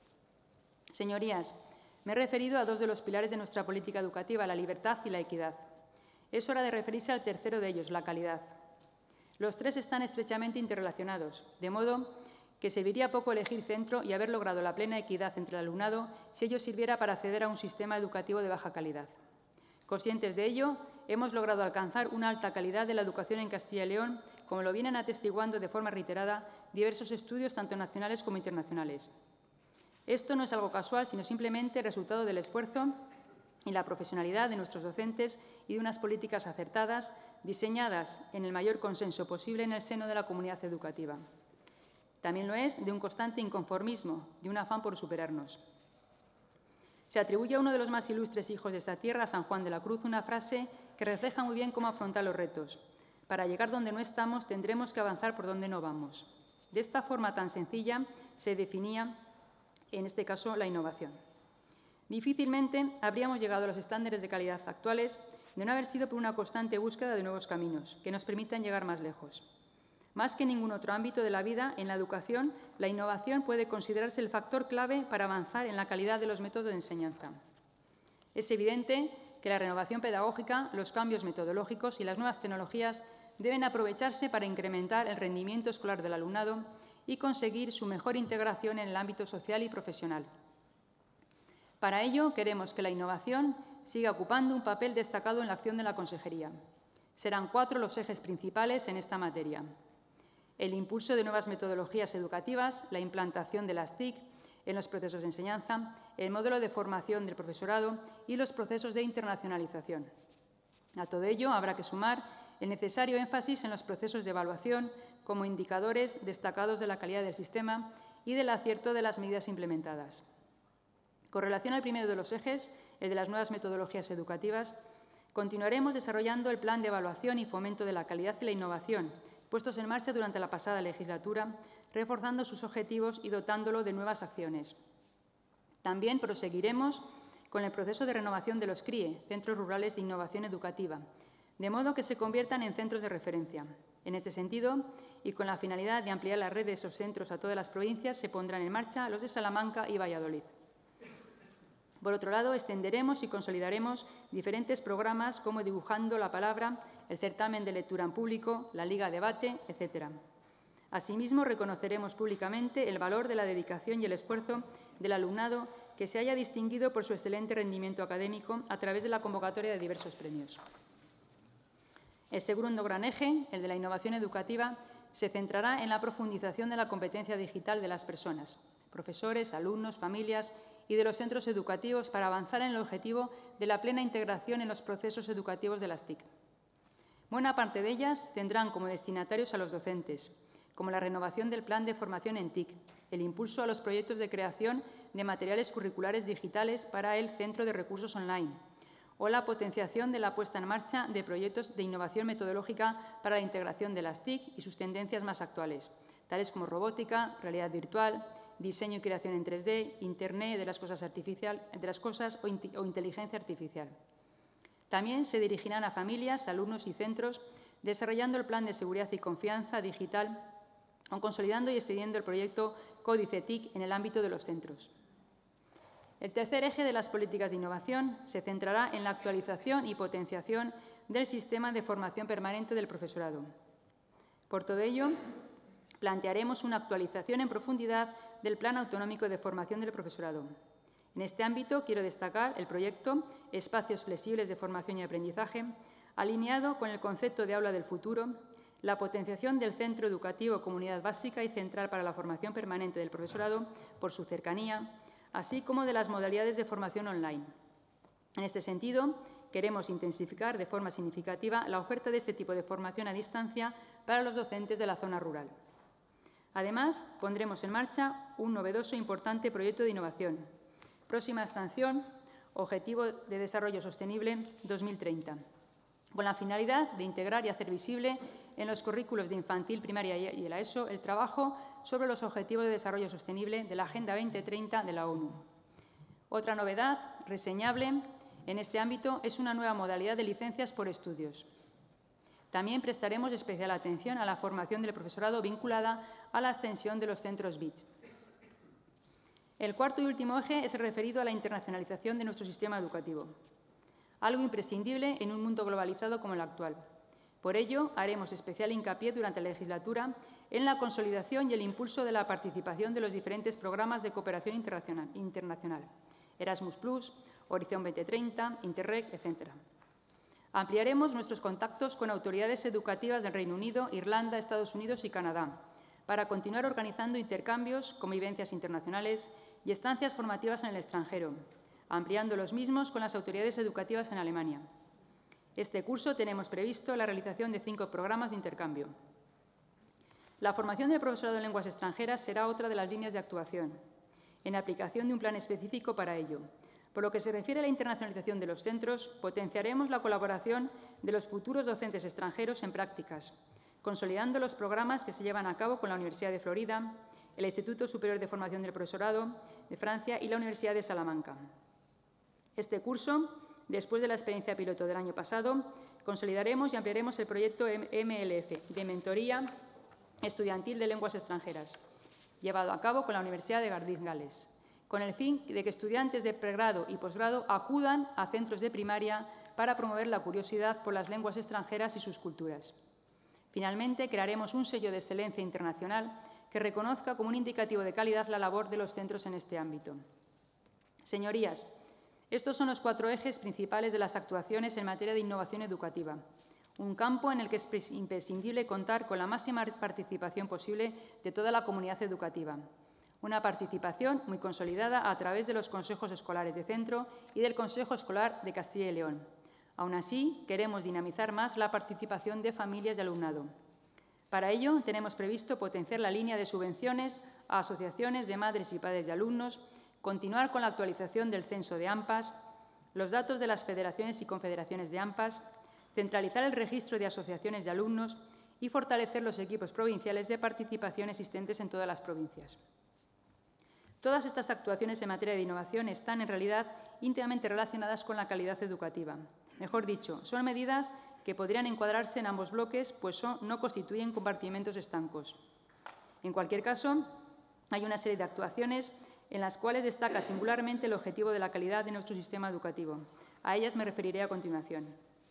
Señorías, me he referido a 2 de los pilares de nuestra política educativa, la libertad y la equidad. Es hora de referirse al tercero de ellos, la calidad. Los 3 están estrechamente interrelacionados, de modo que serviría poco elegir centro y haber logrado la plena equidad entre el alumnado si ello sirviera para acceder a un sistema educativo de baja calidad. Conscientes de ello, hemos logrado alcanzar una alta calidad de la educación en Castilla y León, como lo vienen atestiguando de forma reiterada diversos estudios, tanto nacionales como internacionales. Esto no es algo casual, sino simplemente resultado del esfuerzo y la profesionalidad de nuestros docentes y de unas políticas acertadas, diseñadas en el mayor consenso posible en el seno de la comunidad educativa. También lo es de un constante inconformismo, de un afán por superarnos. Se atribuye a uno de los más ilustres hijos de esta tierra, San Juan de la Cruz, una frase que refleja muy bien cómo afrontar los retos. Para llegar donde no estamos, tendremos que avanzar por donde no vamos. De esta forma tan sencilla se definía, en este caso, la innovación. Difícilmente habríamos llegado a los estándares de calidad actuales de no haber sido por una constante búsqueda de nuevos caminos que nos permitan llegar más lejos. Más que en ningún otro ámbito de la vida, en la educación, la innovación puede considerarse el factor clave para avanzar en la calidad de los métodos de enseñanza. Es evidente que la renovación pedagógica, los cambios metodológicos y las nuevas tecnologías deben aprovecharse para incrementar el rendimiento escolar del alumnado y conseguir su mejor integración en el ámbito social y profesional. Para ello, queremos que la innovación siga ocupando un papel destacado en la acción de la Consejería. Serán 4 los ejes principales en esta materia: el impulso de nuevas metodologías educativas, la implantación de las TIC en los procesos de enseñanza, el modelo de formación del profesorado y los procesos de internacionalización. A todo ello habrá que sumar el necesario énfasis en los procesos de evaluación como indicadores destacados de la calidad del sistema y del acierto de las medidas implementadas. Con relación al primero de los ejes, el de las nuevas metodologías educativas, continuaremos desarrollando el plan de evaluación y fomento de la calidad y la innovación, puestos en marcha durante la pasada legislatura, reforzando sus objetivos y dotándolo de nuevas acciones. También proseguiremos con el proceso de renovación de los CRIE, Centros Rurales de Innovación Educativa, de modo que se conviertan en centros de referencia. En este sentido, y con la finalidad de ampliar la red de esos centros a todas las provincias, se pondrán en marcha los de Salamanca y Valladolid. Por otro lado, extenderemos y consolidaremos diferentes programas como Dibujando la Palabra, el certamen de lectura en público, la Liga Debate, etc. Asimismo, reconoceremos públicamente el valor de la dedicación y el esfuerzo del alumnado que se haya distinguido por su excelente rendimiento académico a través de la convocatoria de diversos premios. El segundo gran eje, el de la innovación educativa, se centrará en la profundización de la competencia digital de las personas, profesores, alumnos, familias y de los centros educativos para avanzar en el objetivo de la plena integración en los procesos educativos de las TIC. Buena parte de ellas tendrán como destinatarios a los docentes, como la renovación del plan de formación en TIC, el impulso a los proyectos de creación de materiales curriculares digitales para el Centro de Recursos Online, o la potenciación de la puesta en marcha de proyectos de innovación metodológica para la integración de las TIC y sus tendencias más actuales, tales como robótica, realidad virtual, diseño y creación en 3D, Internet de las cosas o inteligencia artificial. También se dirigirán a familias, alumnos y centros, desarrollando el plan de seguridad y confianza digital o consolidando y extendiendo el proyecto Códice TIC en el ámbito de los centros. El tercer eje de las políticas de innovación se centrará en la actualización y potenciación del sistema de formación permanente del profesorado. Por todo ello, plantearemos una actualización en profundidad del Plan Autonómico de Formación del Profesorado. En este ámbito quiero destacar el proyecto Espacios Flexibles de Formación y Aprendizaje, alineado con el concepto de aula del futuro, la potenciación del Centro Educativo Comunidad Básica y Central para la Formación Permanente del Profesorado por su cercanía, así como de las modalidades de formación online. En este sentido, queremos intensificar de forma significativa la oferta de este tipo de formación a distancia para los docentes de la zona rural. Además, pondremos en marcha un novedoso e importante proyecto de innovación. Próxima estación, Objetivo de Desarrollo Sostenible 2030, con la finalidad de integrar y hacer visible en los currículos de infantil, primaria y la ESO el trabajo sobre los Objetivos de Desarrollo Sostenible de la Agenda 2030 de la ONU. Otra novedad reseñable en este ámbito es una nueva modalidad de licencias por estudios. También prestaremos especial atención a la formación del profesorado vinculada a la extensión de los centros BIC. El cuarto y último eje es el referido a la internacionalización de nuestro sistema educativo, algo imprescindible en un mundo globalizado como el actual. Por ello, haremos especial hincapié durante la legislatura en la consolidación y el impulso de la participación de los diferentes programas de cooperación internacional, Erasmus+, Horizon 2030, Interreg, etc. Ampliaremos nuestros contactos con autoridades educativas del Reino Unido, Irlanda, Estados Unidos y Canadá, para continuar organizando intercambios, convivencias internacionales y estancias formativas en el extranjero, ampliando los mismos con las autoridades educativas en Alemania. Este curso tenemos previsto la realización de 5 programas de intercambio. La formación del profesorado en lenguas extranjeras será otra de las líneas de actuación, en aplicación de un plan específico para ello. Por lo que se refiere a la internacionalización de los centros, potenciaremos la colaboración de los futuros docentes extranjeros en prácticas, consolidando los programas que se llevan a cabo con la Universidad de Florida, el Instituto Superior de Formación del Profesorado de Francia y la Universidad de Salamanca. Este curso, después de la experiencia piloto del año pasado, consolidaremos y ampliaremos el proyecto MLF de mentoría estudiantil de lenguas extranjeras, llevado a cabo con la Universidad de Cardiff, Gales, con el fin de que estudiantes de pregrado y posgrado acudan a centros de primaria para promover la curiosidad por las lenguas extranjeras y sus culturas. Finalmente, crearemos un sello de excelencia internacional que reconozca como un indicativo de calidad la labor de los centros en este ámbito. Señorías, estos son los 4 ejes principales de las actuaciones en materia de innovación educativa, un campo en el que es imprescindible contar con la máxima participación posible de toda la comunidad educativa, una participación muy consolidada a través de los consejos escolares de centro y del Consejo Escolar de Castilla y León. Aún así, queremos dinamizar más la participación de familias y alumnado. Para ello, tenemos previsto potenciar la línea de subvenciones a asociaciones de madres y padres de alumnos, continuar con la actualización del censo de AMPAs, los datos de las federaciones y confederaciones de AMPAs, centralizar el registro de asociaciones de alumnos y fortalecer los equipos provinciales de participación existentes en todas las provincias. Todas estas actuaciones en materia de innovación están, en realidad, íntimamente relacionadas con la calidad educativa. Mejor dicho, son medidas que podrían encuadrarse en ambos bloques, pues no constituyen compartimentos estancos. En cualquier caso, hay una serie de actuaciones en las cuales destaca singularmente el objetivo de la calidad de nuestro sistema educativo. A ellas me referiré a continuación.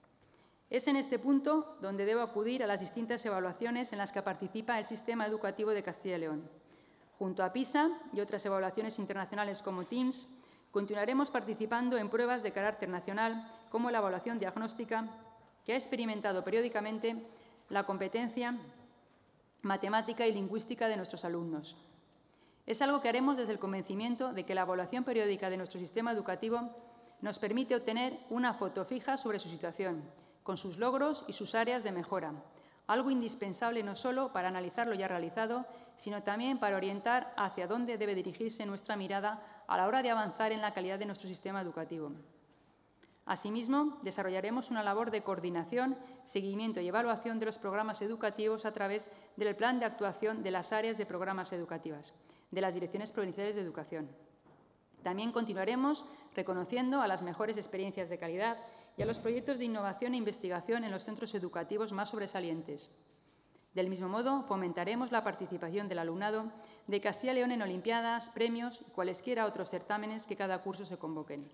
Es en este punto donde debo acudir a las distintas evaluaciones en las que participa el sistema educativo de Castilla y León. Junto a PISA y otras evaluaciones internacionales como TIMSS, continuaremos participando en pruebas de carácter nacional como la evaluación diagnóstica, que ha experimentado periódicamente la competencia matemática y lingüística de nuestros alumnos. Es algo que haremos desde el convencimiento de que la evaluación periódica de nuestro sistema educativo nos permite obtener una foto fija sobre su situación, con sus logros y sus áreas de mejora, algo indispensable no solo para analizar lo ya realizado, sino también para orientar hacia dónde debe dirigirse nuestra mirada a la hora de avanzar en la calidad de nuestro sistema educativo. Asimismo, desarrollaremos una labor de coordinación, seguimiento y evaluación de los programas educativos a través del plan de actuación de las áreas de programas educativas, de las direcciones provinciales de educación. También continuaremos reconociendo a las mejores experiencias de calidad y a los proyectos de innovación e investigación en los centros educativos más sobresalientes. Del mismo modo, fomentaremos la participación del alumnado de Castilla y León en olimpiadas, premios y cualesquiera otros certámenes que cada curso se convoquen.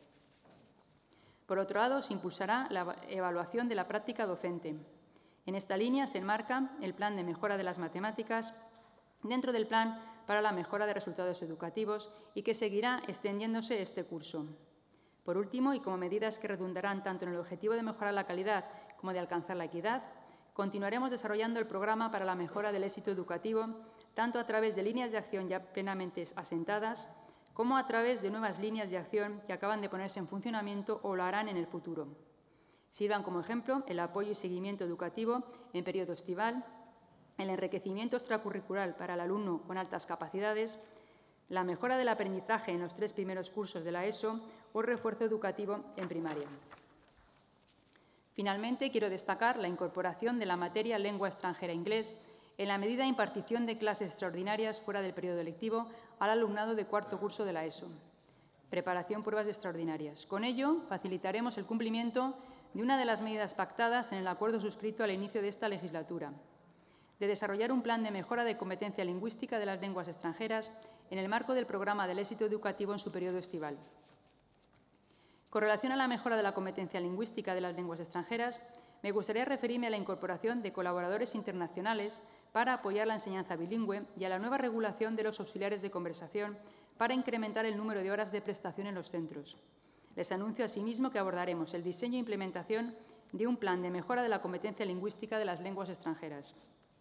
Por otro lado, se impulsará la evaluación de la práctica docente. En esta línea se enmarca el Plan de Mejora de las Matemáticas dentro del Plan para la Mejora de Resultados Educativos y que seguirá extendiéndose este curso. Por último, y como medidas que redundarán tanto en el objetivo de mejorar la calidad como de alcanzar la equidad, continuaremos desarrollando el programa para la mejora del éxito educativo, tanto a través de líneas de acción ya plenamente asentadas, como a través de nuevas líneas de acción que acaban de ponerse en funcionamiento o lo harán en el futuro. Sirvan como ejemplo el apoyo y seguimiento educativo en periodo estival, el enriquecimiento extracurricular para el alumno con altas capacidades, la mejora del aprendizaje en los 3 primeros cursos de la ESO o el refuerzo educativo en primaria. Finalmente, quiero destacar la incorporación de la materia lengua extranjera inglés en la medida de impartición de clases extraordinarias fuera del periodo lectivo al alumnado de 4º curso de la ESO. Preparación pruebas extraordinarias. Con ello, facilitaremos el cumplimiento de una de las medidas pactadas en el acuerdo suscrito al inicio de esta legislatura, de desarrollar un plan de mejora de competencia lingüística de las lenguas extranjeras en el marco del programa del éxito educativo en su periodo estival. Con relación a la mejora de la competencia lingüística de las lenguas extranjeras, me gustaría referirme a la incorporación de colaboradores internacionales para apoyar la enseñanza bilingüe y a la nueva regulación de los auxiliares de conversación para incrementar el número de horas de prestación en los centros. Les anuncio asimismo que abordaremos el diseño e implementación de un plan de mejora de la competencia lingüística de las lenguas extranjeras.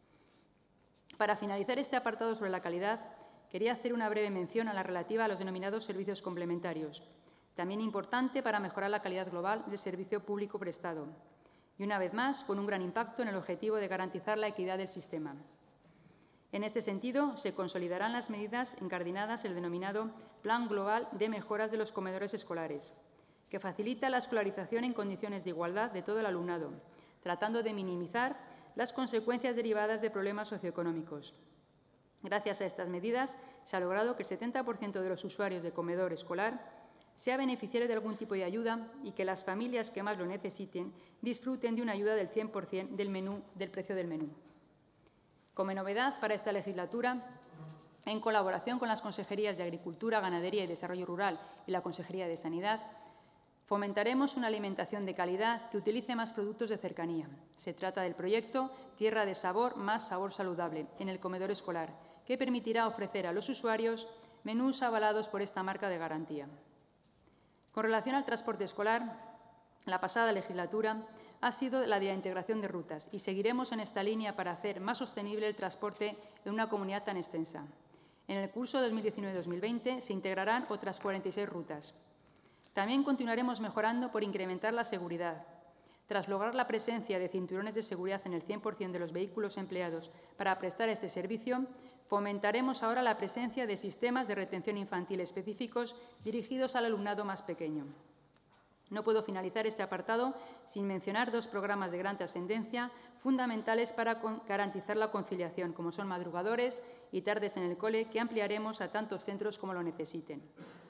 Para finalizar este apartado sobre la calidad, quería hacer una breve mención a la relativa a los denominados servicios complementarios, también importante para mejorar la calidad global del servicio público prestado, y una vez más con un gran impacto en el objetivo de garantizar la equidad del sistema. En este sentido, se consolidarán las medidas incardinadas en el denominado Plan Global de Mejoras de los Comedores Escolares, que facilita la escolarización en condiciones de igualdad de todo el alumnado, tratando de minimizar las consecuencias derivadas de problemas socioeconómicos. Gracias a estas medidas, se ha logrado que el 70% de los usuarios de comedor escolar sea beneficiario de algún tipo de ayuda y que las familias que más lo necesiten disfruten de una ayuda del 100% del precio del menú. Como novedad para esta legislatura, en colaboración con las Consejerías de Agricultura, Ganadería y Desarrollo Rural y la Consejería de Sanidad, fomentaremos una alimentación de calidad que utilice más productos de cercanía. Se trata del proyecto Tierra de Sabor más Sabor Saludable en el comedor escolar, que permitirá ofrecer a los usuarios menús avalados por esta marca de garantía. Con relación al transporte escolar, la pasada legislatura ha sido la de la integración de rutas y seguiremos en esta línea para hacer más sostenible el transporte en una comunidad tan extensa. En el curso 2019-2020 se integrarán otras 46 rutas. También continuaremos mejorando por incrementar la seguridad. Tras lograr la presencia de cinturones de seguridad en el 100% de los vehículos empleados para prestar este servicio, fomentaremos ahora la presencia de sistemas de retención infantil específicos dirigidos al alumnado más pequeño. No puedo finalizar este apartado sin mencionar 2 programas de gran trascendencia fundamentales para garantizar la conciliación, como son madrugadores y tardes en el cole, que ampliaremos a tantos centros como lo necesiten.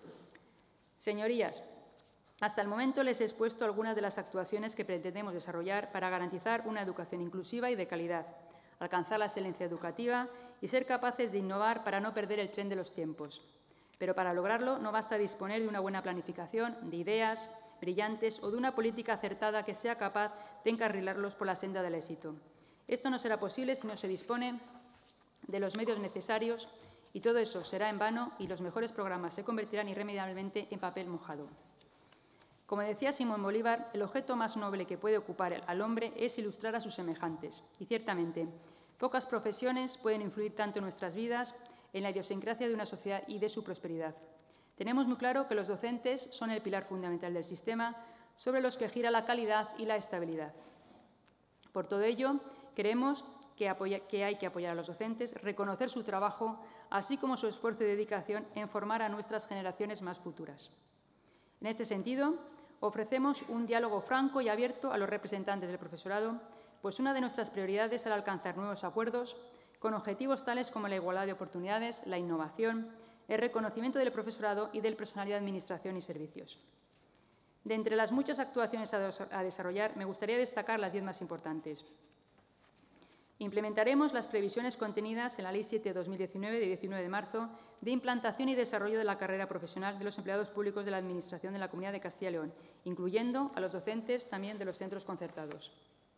Señorías, hasta el momento les he expuesto algunas de las actuaciones que pretendemos desarrollar para garantizar una educación inclusiva y de calidad, alcanzar la excelencia educativa y ser capaces de innovar para no perder el tren de los tiempos. Pero para lograrlo no basta disponer de una buena planificación, de ideas brillantes o de una política acertada que sea capaz de encarrilarlos por la senda del éxito. Esto no será posible si no se dispone de los medios necesarios y todo eso será en vano y los mejores programas se convertirán irremediablemente en papel mojado. Como decía Simón Bolívar, el objeto más noble que puede ocupar al hombre es ilustrar a sus semejantes. Y ciertamente, pocas profesiones pueden influir tanto en nuestras vidas, en la idiosincrasia de una sociedad y de su prosperidad. Tenemos muy claro que los docentes son el pilar fundamental del sistema sobre los que gira la calidad y la estabilidad. Por todo ello, creemos que hay que apoyar a los docentes, reconocer su trabajo, así como su esfuerzo y dedicación en formar a nuestras generaciones más futuras. En este sentido, ofrecemos un diálogo franco y abierto a los representantes del profesorado, pues una de nuestras prioridades será alcanzar nuevos acuerdos con objetivos tales como la igualdad de oportunidades, la innovación, el reconocimiento del profesorado y del personal de Administración y Servicios. De entre las muchas actuaciones a desarrollar, me gustaría destacar las 10 más importantes. Implementaremos las previsiones contenidas en la Ley 7/2019, de 19 de marzo, de implantación y desarrollo de la carrera profesional de los empleados públicos de la Administración de la Comunidad de Castilla y León, incluyendo a los docentes también de los centros concertados.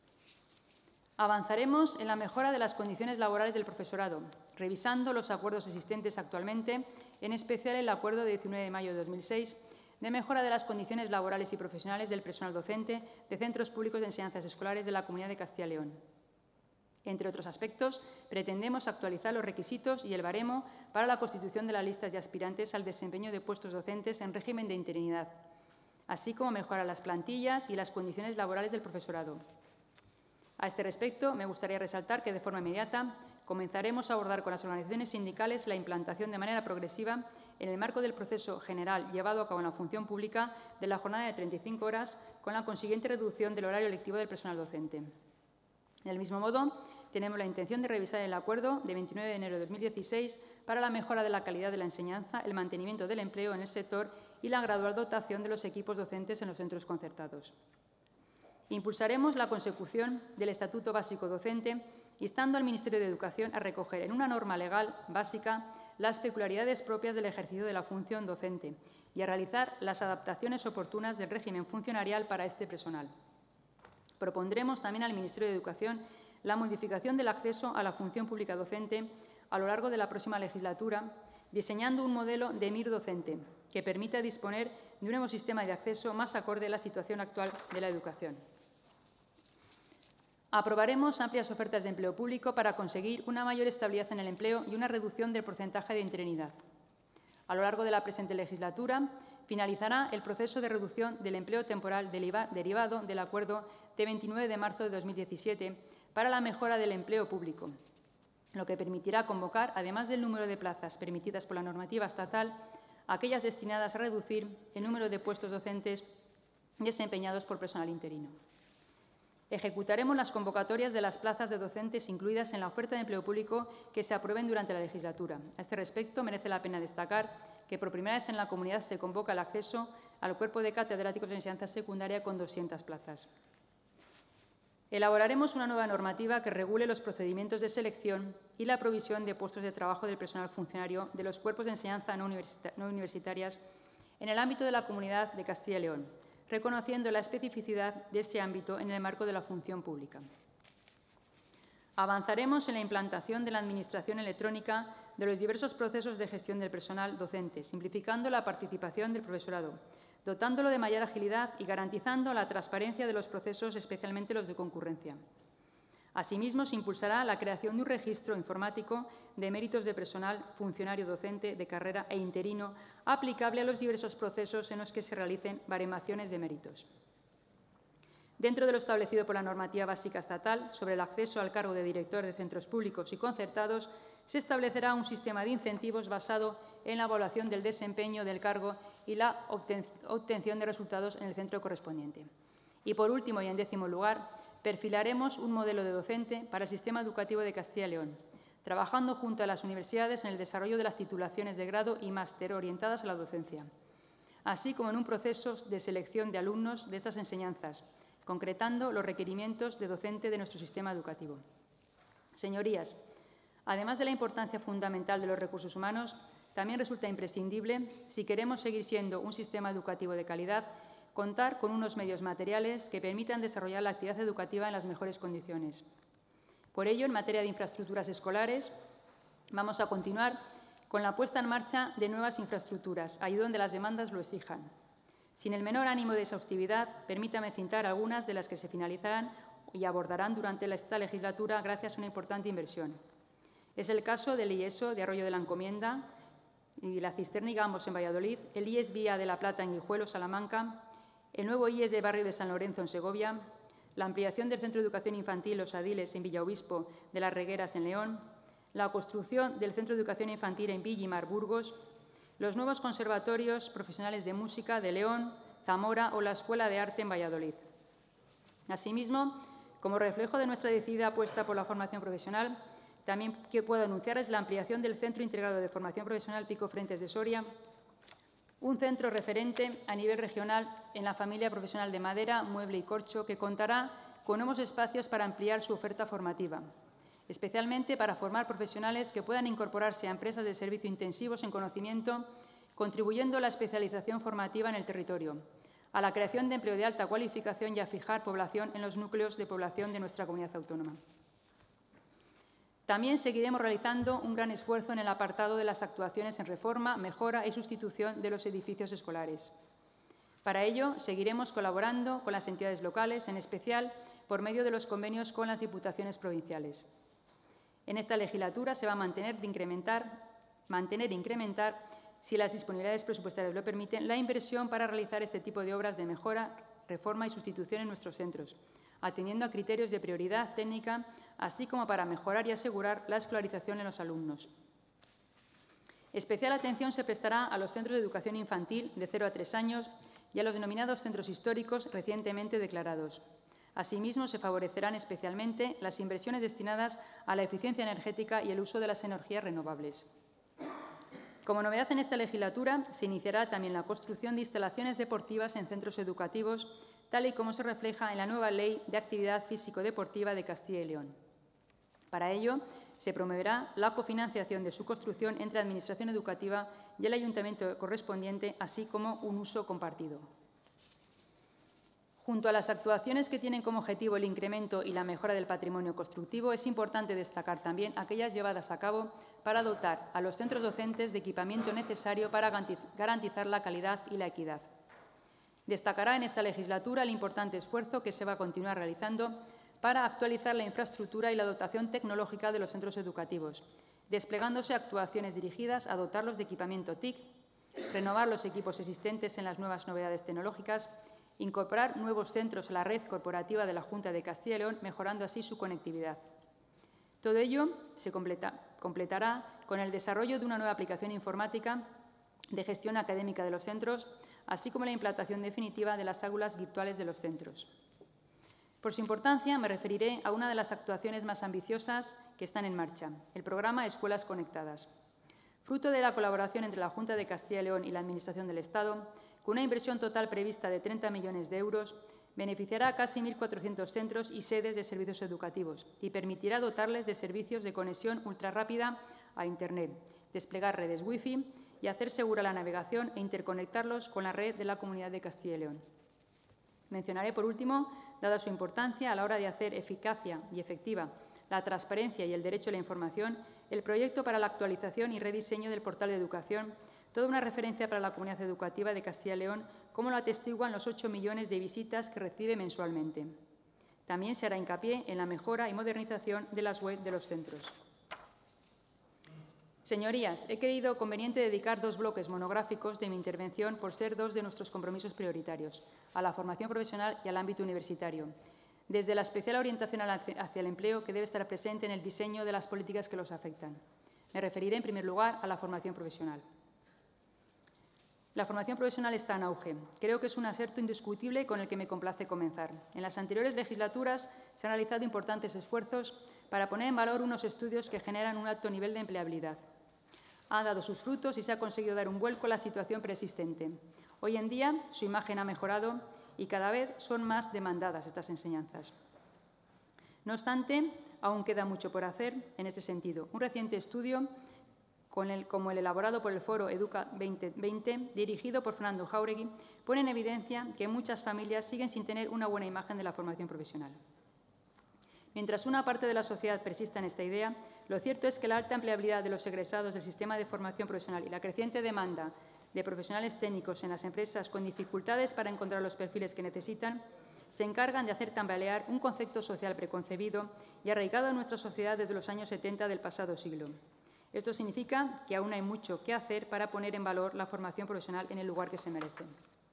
Avanzaremos en la mejora de las condiciones laborales del profesorado, revisando los acuerdos existentes actualmente, en especial el Acuerdo de 19 de mayo de 2006, de mejora de las condiciones laborales y profesionales del personal docente de centros públicos de enseñanzas escolares de la Comunidad de Castilla y León. Entre otros aspectos, pretendemos actualizar los requisitos y el baremo para la constitución de las listas de aspirantes al desempeño de puestos docentes en régimen de interinidad, así como mejorar las plantillas y las condiciones laborales del profesorado. A este respecto, me gustaría resaltar que, de forma inmediata, comenzaremos a abordar con las organizaciones sindicales la implantación de manera progresiva, en el marco del proceso general llevado a cabo en la función pública, de la jornada de 35 horas, con la consiguiente reducción del horario lectivo del personal docente. Del mismo modo, tenemos la intención de revisar el acuerdo de 29 de enero de 2016 para la mejora de la calidad de la enseñanza, el mantenimiento del empleo en el sector y la gradual dotación de los equipos docentes en los centros concertados. Impulsaremos la consecución del Estatuto Básico Docente, instando al Ministerio de Educación a recoger en una norma legal básica las peculiaridades propias del ejercicio de la función docente y a realizar las adaptaciones oportunas del régimen funcionarial para este personal. Propondremos también al Ministerio de Educación la modificación del acceso a la función pública docente a lo largo de la próxima legislatura, diseñando un modelo de MIR docente que permita disponer de un nuevo sistema de acceso más acorde a la situación actual de la educación. Aprobaremos amplias ofertas de empleo público para conseguir una mayor estabilidad en el empleo y una reducción del porcentaje de interinidad. A lo largo de la presente legislatura, finalizará el proceso de reducción del empleo temporal derivado del Acuerdo de 29 de marzo de 2017 para la mejora del empleo público, lo que permitirá convocar, además del número de plazas permitidas por la normativa estatal, aquellas destinadas a reducir el número de puestos docentes desempeñados por personal interino. Ejecutaremos las convocatorias de las plazas de docentes incluidas en la oferta de empleo público que se aprueben durante la legislatura. A este respecto, merece la pena destacar que por primera vez en la comunidad se convoca el acceso al cuerpo de catedráticos de enseñanza secundaria con 200 plazas. Elaboraremos una nueva normativa que regule los procedimientos de selección y la provisión de puestos de trabajo del personal funcionario de los cuerpos de enseñanza no universitarias en el ámbito de la Comunidad de Castilla y León, reconociendo la especificidad de ese ámbito en el marco de la función pública. Avanzaremos en la implantación de la Administración electrónica de los diversos procesos de gestión del personal docente, simplificando la participación del profesorado, dotándolo de mayor agilidad y garantizando la transparencia de los procesos, especialmente los de concurrencia. Asimismo, se impulsará la creación de un registro informático de méritos de personal funcionario docente de carrera e interino aplicable a los diversos procesos en los que se realicen baremaciones de méritos. Dentro de lo establecido por la normativa básica estatal sobre el acceso al cargo de director de centros públicos y concertados, se establecerá un sistema de incentivos basado en la evaluación del desempeño del cargo y la obtención de resultados en el centro correspondiente. Y, por último, y en 10º lugar, perfilaremos un modelo de docente para el sistema educativo de Castilla y León, trabajando junto a las universidades en el desarrollo de las titulaciones de grado y máster orientadas a la docencia, así como en un proceso de selección de alumnos de estas enseñanzas, concretando los requerimientos de docente de nuestro sistema educativo. Señorías, además de la importancia fundamental de los recursos humanos, también resulta imprescindible, si queremos seguir siendo un sistema educativo de calidad, contar con unos medios materiales que permitan desarrollar la actividad educativa en las mejores condiciones. Por ello, en materia de infraestructuras escolares, vamos a continuar con la puesta en marcha de nuevas infraestructuras, allí donde las demandas lo exijan. Sin el menor ánimo de exhaustividad, permítame citar algunas de las que se finalizarán y abordarán durante esta legislatura gracias a una importante inversión. Es el caso del IESO de Arroyo de la Encomienda y la Cisterna ambos en Valladolid, el IES Vía de la Plata en Guijuelo, Salamanca, el nuevo IES de Barrio de San Lorenzo en Segovia, la ampliación del Centro de Educación Infantil Los Adiles en Villaobispo de las Regueras en León, la construcción del Centro de Educación Infantil en Villimar, Burgos, los nuevos conservatorios profesionales de música de León, Zamora o la Escuela de Arte en Valladolid. Asimismo, como reflejo de nuestra decidida apuesta por la formación profesional, también que puedo anunciar es la ampliación del Centro Integrado de Formación Profesional Pico Frentes de Soria, un centro referente a nivel regional en la familia profesional de madera, mueble y corcho, que contará con nuevos espacios para ampliar su oferta formativa, especialmente para formar profesionales que puedan incorporarse a empresas de servicio intensivos en conocimiento, contribuyendo a la especialización formativa en el territorio, a la creación de empleo de alta cualificación y a fijar población en los núcleos de población de nuestra comunidad autónoma. También seguiremos realizando un gran esfuerzo en el apartado de las actuaciones en reforma, mejora y sustitución de los edificios escolares. Para ello, seguiremos colaborando con las entidades locales, en especial por medio de los convenios con las diputaciones provinciales. En esta legislatura se va a mantener e incrementar, si las disponibilidades presupuestarias lo permiten, la inversión para realizar este tipo de obras de mejora, reforma y sustitución en nuestros centros, atendiendo a criterios de prioridad técnica, así como para mejorar y asegurar la escolarización en los alumnos. Especial atención se prestará a los centros de educación infantil de 0 a 3 años y a los denominados centros históricos recientemente declarados. Asimismo, se favorecerán especialmente las inversiones destinadas a la eficiencia energética y el uso de las energías renovables. Como novedad en esta legislatura, se iniciará también la construcción de instalaciones deportivas en centros educativos, tal y como se refleja en la nueva Ley de Actividad Físico-Deportiva de Castilla y León. Para ello, se promoverá la cofinanciación de su construcción entre la Administración Educativa y el Ayuntamiento correspondiente, así como un uso compartido. Junto a las actuaciones que tienen como objetivo el incremento y la mejora del patrimonio constructivo, es importante destacar también aquellas llevadas a cabo para dotar a los centros docentes de equipamiento necesario para garantizar la calidad y la equidad. Destacará en esta legislatura el importante esfuerzo que se va a continuar realizando para actualizar la infraestructura y la dotación tecnológica de los centros educativos, desplegándose actuaciones dirigidas a dotarlos de equipamiento TIC, renovar los equipos existentes en las nuevas novedades tecnológicas, incorporar nuevos centros a la red corporativa de la Junta de Castilla y León, mejorando así su conectividad. Todo ello se completará con el desarrollo de una nueva aplicación informática de gestión académica de los centros, así como la implantación definitiva de las aulas virtuales de los centros. Por su importancia, me referiré a una de las actuaciones más ambiciosas que están en marcha, el programa Escuelas Conectadas. Fruto de la colaboración entre la Junta de Castilla y León y la Administración del Estado, con una inversión total prevista de 30 millones de euros, beneficiará a casi 1.400 centros y sedes de servicios educativos y permitirá dotarles de servicios de conexión ultrarrápida a Internet, desplegar redes Wi-Fi y hacer segura la navegación e interconectarlos con la red de la Comunidad de Castilla y León. Mencionaré, por último, dada su importancia a la hora de hacer eficacia y efectiva la transparencia y el derecho a la información, el proyecto para la actualización y rediseño del portal de educación, toda una referencia para la comunidad educativa de Castilla y León, como lo atestiguan los 8 millones de visitas que recibe mensualmente. También se hará hincapié en la mejora y modernización de las web de los centros. Señorías, he creído conveniente dedicar 2 bloques monográficos de mi intervención por ser 2 de nuestros compromisos prioritarios, a la formación profesional y al ámbito universitario, desde la especial orientación hacia el empleo que debe estar presente en el diseño de las políticas que los afectan. Me referiré, en primer lugar, a la formación profesional. La formación profesional está en auge. Creo que es un aserto indiscutible con el que me complace comenzar. En las anteriores legislaturas se han realizado importantes esfuerzos para poner en valor unos estudios que generan un alto nivel de empleabilidad. Han dado sus frutos y se ha conseguido dar un vuelco a la situación preexistente. Hoy en día su imagen ha mejorado y cada vez son más demandadas estas enseñanzas. No obstante, aún queda mucho por hacer en ese sentido. Un reciente estudio como el elaborado por el Foro Educa 2020, dirigido por Fernando Jáuregui, pone en evidencia que muchas familias siguen sin tener una buena imagen de la formación profesional. Mientras una parte de la sociedad persista en esta idea, lo cierto es que la alta empleabilidad de los egresados del sistema de formación profesional y la creciente demanda de profesionales técnicos en las empresas con dificultades para encontrar los perfiles que necesitan, se encargan de hacer tambalear un concepto social preconcebido y arraigado en nuestra sociedad desde los años 70 del pasado siglo. Esto significa que aún hay mucho que hacer para poner en valor la formación profesional en el lugar que se merece.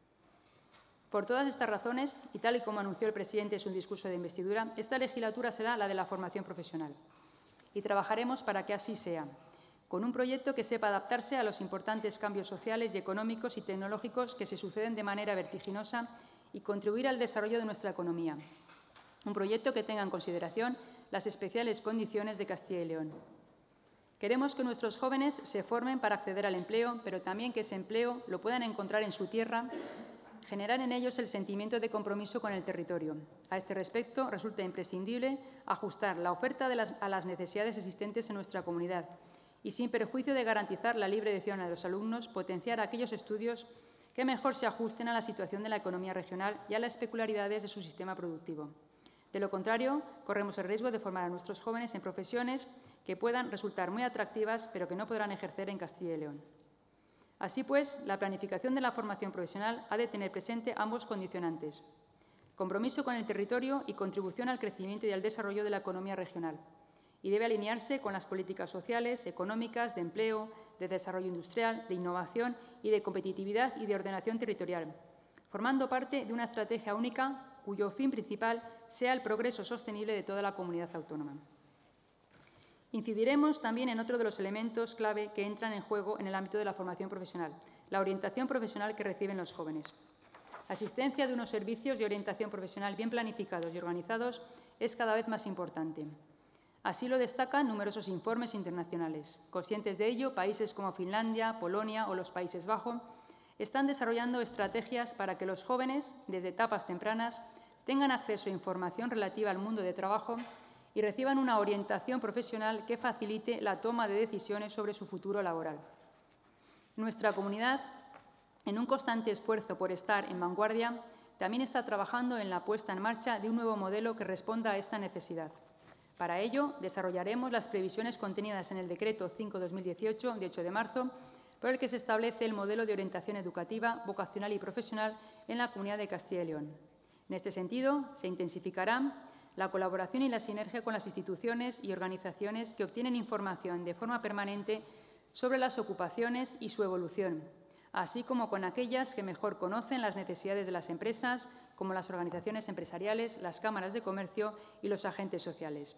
Por todas estas razones, y tal y como anunció el presidente en su discurso de investidura, esta legislatura será la de la formación profesional. Y trabajaremos para que así sea, con un proyecto que sepa adaptarse a los importantes cambios sociales y económicos y tecnológicos que se suceden de manera vertiginosa y contribuir al desarrollo de nuestra economía. Un proyecto que tenga en consideración las especiales condiciones de Castilla y León. Queremos que nuestros jóvenes se formen para acceder al empleo, pero también que ese empleo lo puedan encontrar en su tierra, generar en ellos el sentimiento de compromiso con el territorio. A este respecto, resulta imprescindible ajustar la oferta a las necesidades existentes en nuestra comunidad y, sin perjuicio de garantizar la libre decisión de los alumnos, potenciar aquellos estudios que mejor se ajusten a la situación de la economía regional y a las peculiaridades de su sistema productivo. De lo contrario, corremos el riesgo de formar a nuestros jóvenes en profesiones que puedan resultar muy atractivas, pero que no podrán ejercer en Castilla y León. Así pues, la planificación de la formación profesional ha de tener presente ambos condicionantes: compromiso con el territorio y contribución al crecimiento y al desarrollo de la economía regional, y debe alinearse con las políticas sociales, económicas, de empleo, de desarrollo industrial, de innovación y de competitividad y de ordenación territorial, formando parte de una estrategia única cuyo fin principal sea el progreso sostenible de toda la comunidad autónoma. Incidiremos también en otro de los elementos clave que entran en juego en el ámbito de la formación profesional, la orientación profesional que reciben los jóvenes. La asistencia de unos servicios de orientación profesional bien planificados y organizados es cada vez más importante. Así lo destacan numerosos informes internacionales. Conscientes de ello, países como Finlandia, Polonia o los Países Bajos están desarrollando estrategias para que los jóvenes, desde etapas tempranas, tengan acceso a información relativa al mundo de trabajo y reciban una orientación profesional que facilite la toma de decisiones sobre su futuro laboral. Nuestra comunidad, en un constante esfuerzo por estar en vanguardia, también está trabajando en la puesta en marcha de un nuevo modelo que responda a esta necesidad. Para ello, desarrollaremos las previsiones contenidas en el Decreto 5/2018, de 8 de marzo, por el que se establece el modelo de orientación educativa, vocacional y profesional en la Comunidad de Castilla y León. En este sentido, se intensificará la colaboración y la sinergia con las instituciones y organizaciones que obtienen información de forma permanente sobre las ocupaciones y su evolución, así como con aquellas que mejor conocen las necesidades de las empresas, como las organizaciones empresariales, las cámaras de comercio y los agentes sociales.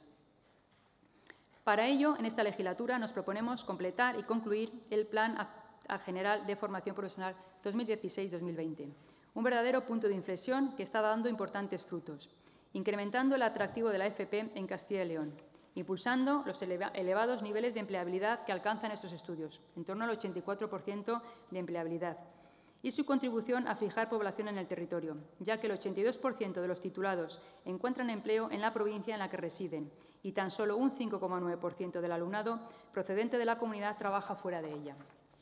Para ello, en esta legislatura nos proponemos completar y concluir el Plan General de Formación Profesional 2016-2020, un verdadero punto de inflexión que está dando importantes frutos, incrementando el atractivo de la FP en Castilla y León, impulsando los elevados niveles de empleabilidad que alcanzan estos estudios, en torno al 84% de empleabilidad, y su contribución a fijar población en el territorio, ya que el 82% de los titulados encuentran empleo en la provincia en la que residen y tan solo un 5,9% del alumnado procedente de la comunidad trabaja fuera de ella.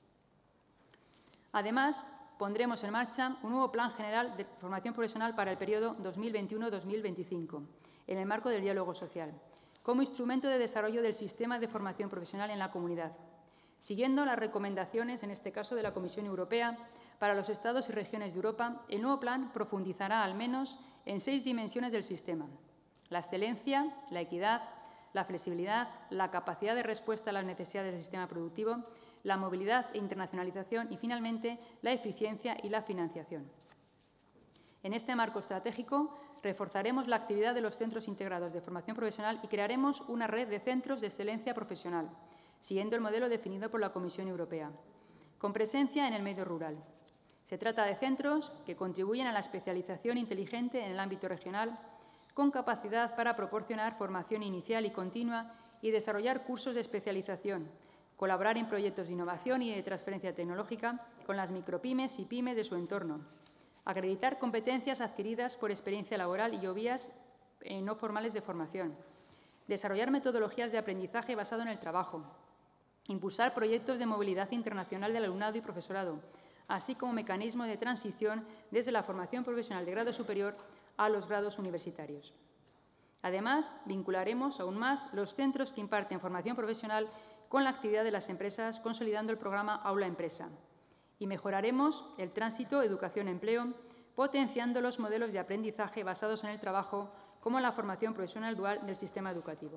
Además, pondremos en marcha un nuevo Plan General de Formación Profesional para el periodo 2021-2025, en el marco del diálogo social, como instrumento de desarrollo del sistema de formación profesional en la comunidad, siguiendo las recomendaciones, en este caso de la Comisión Europea, para los Estados y regiones de Europa. El nuevo plan profundizará al menos en 6 dimensiones del sistema: la excelencia, la equidad, la flexibilidad, la capacidad de respuesta a las necesidades del sistema productivo, la movilidad e internacionalización y, finalmente, la eficiencia y la financiación. En este marco estratégico, reforzaremos la actividad de los centros integrados de formación profesional y crearemos una red de centros de excelencia profesional, siguiendo el modelo definido por la Comisión Europea, con presencia en el medio rural. Se trata de centros que contribuyen a la especialización inteligente en el ámbito regional, con capacidad para proporcionar formación inicial y continua y desarrollar cursos de especialización, colaborar en proyectos de innovación y de transferencia tecnológica con las micropymes y pymes de su entorno, acreditar competencias adquiridas por experiencia laboral y vías no formales de formación, desarrollar metodologías de aprendizaje basado en el trabajo, impulsar proyectos de movilidad internacional del alumnado y profesorado, así como mecanismos de transición desde la formación profesional de grado superior a los grados universitarios. Además, vincularemos aún más los centros que imparten formación profesional con la actividad de las empresas, consolidando el programa Aula Empresa. Y mejoraremos el tránsito educación-empleo potenciando los modelos de aprendizaje basados en el trabajo, como la formación profesional dual del sistema educativo.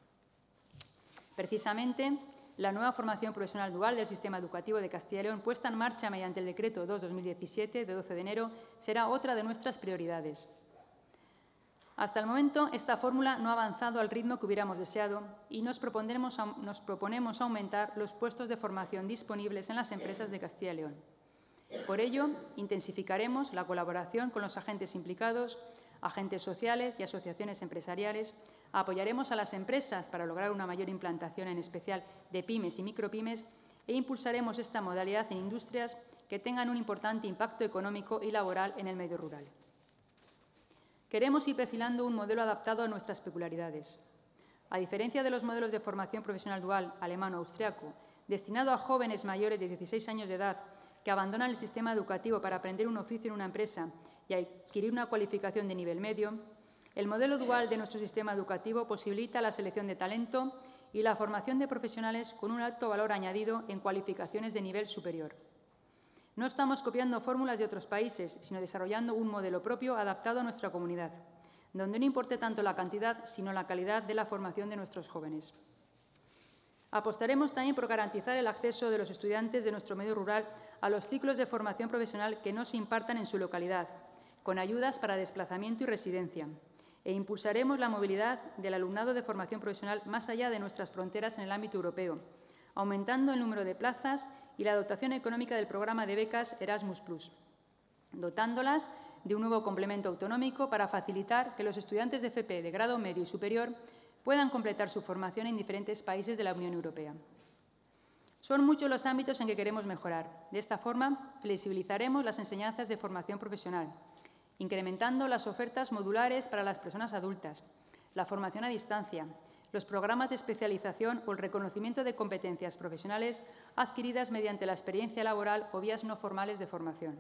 Precisamente, la nueva formación profesional dual del sistema educativo de Castilla y León, puesta en marcha mediante el Decreto 2/2017, de 12 de enero, será otra de nuestras prioridades. Hasta el momento, esta fórmula no ha avanzado al ritmo que hubiéramos deseado y nos proponemos aumentar los puestos de formación disponibles en las empresas de Castilla y León. Por ello, intensificaremos la colaboración con los agentes implicados, agentes sociales y asociaciones empresariales. Apoyaremos a las empresas para lograr una mayor implantación, en especial de pymes y micropymes, e impulsaremos esta modalidad en industrias que tengan un importante impacto económico y laboral en el medio rural. Queremos ir perfilando un modelo adaptado a nuestras peculiaridades. A diferencia de los modelos de formación profesional dual alemán o austriaco, destinado a jóvenes mayores de 16 años de edad que abandonan el sistema educativo para aprender un oficio en una empresa y adquirir una cualificación de nivel medio, el modelo dual de nuestro sistema educativo posibilita la selección de talento y la formación de profesionales con un alto valor añadido en cualificaciones de nivel superior. No estamos copiando fórmulas de otros países, sino desarrollando un modelo propio adaptado a nuestra comunidad, donde no importe tanto la cantidad, sino la calidad de la formación de nuestros jóvenes. Apostaremos también por garantizar el acceso de los estudiantes de nuestro medio rural a los ciclos de formación profesional que no se impartan en su localidad, con ayudas para desplazamiento y residencia, e impulsaremos la movilidad del alumnado de formación profesional más allá de nuestras fronteras en el ámbito europeo, aumentando el número de plazas y la dotación económica del programa de becas Erasmus+, dotándolas de un nuevo complemento autonómico para facilitar que los estudiantes de FP de grado medio y superior puedan completar su formación en diferentes países de la Unión Europea. Son muchos los ámbitos en que queremos mejorar. De esta forma, flexibilizaremos las enseñanzas de formación profesional, incrementando las ofertas modulares para las personas adultas, la formación a distancia, los programas de especialización o el reconocimiento de competencias profesionales adquiridas mediante la experiencia laboral o vías no formales de formación.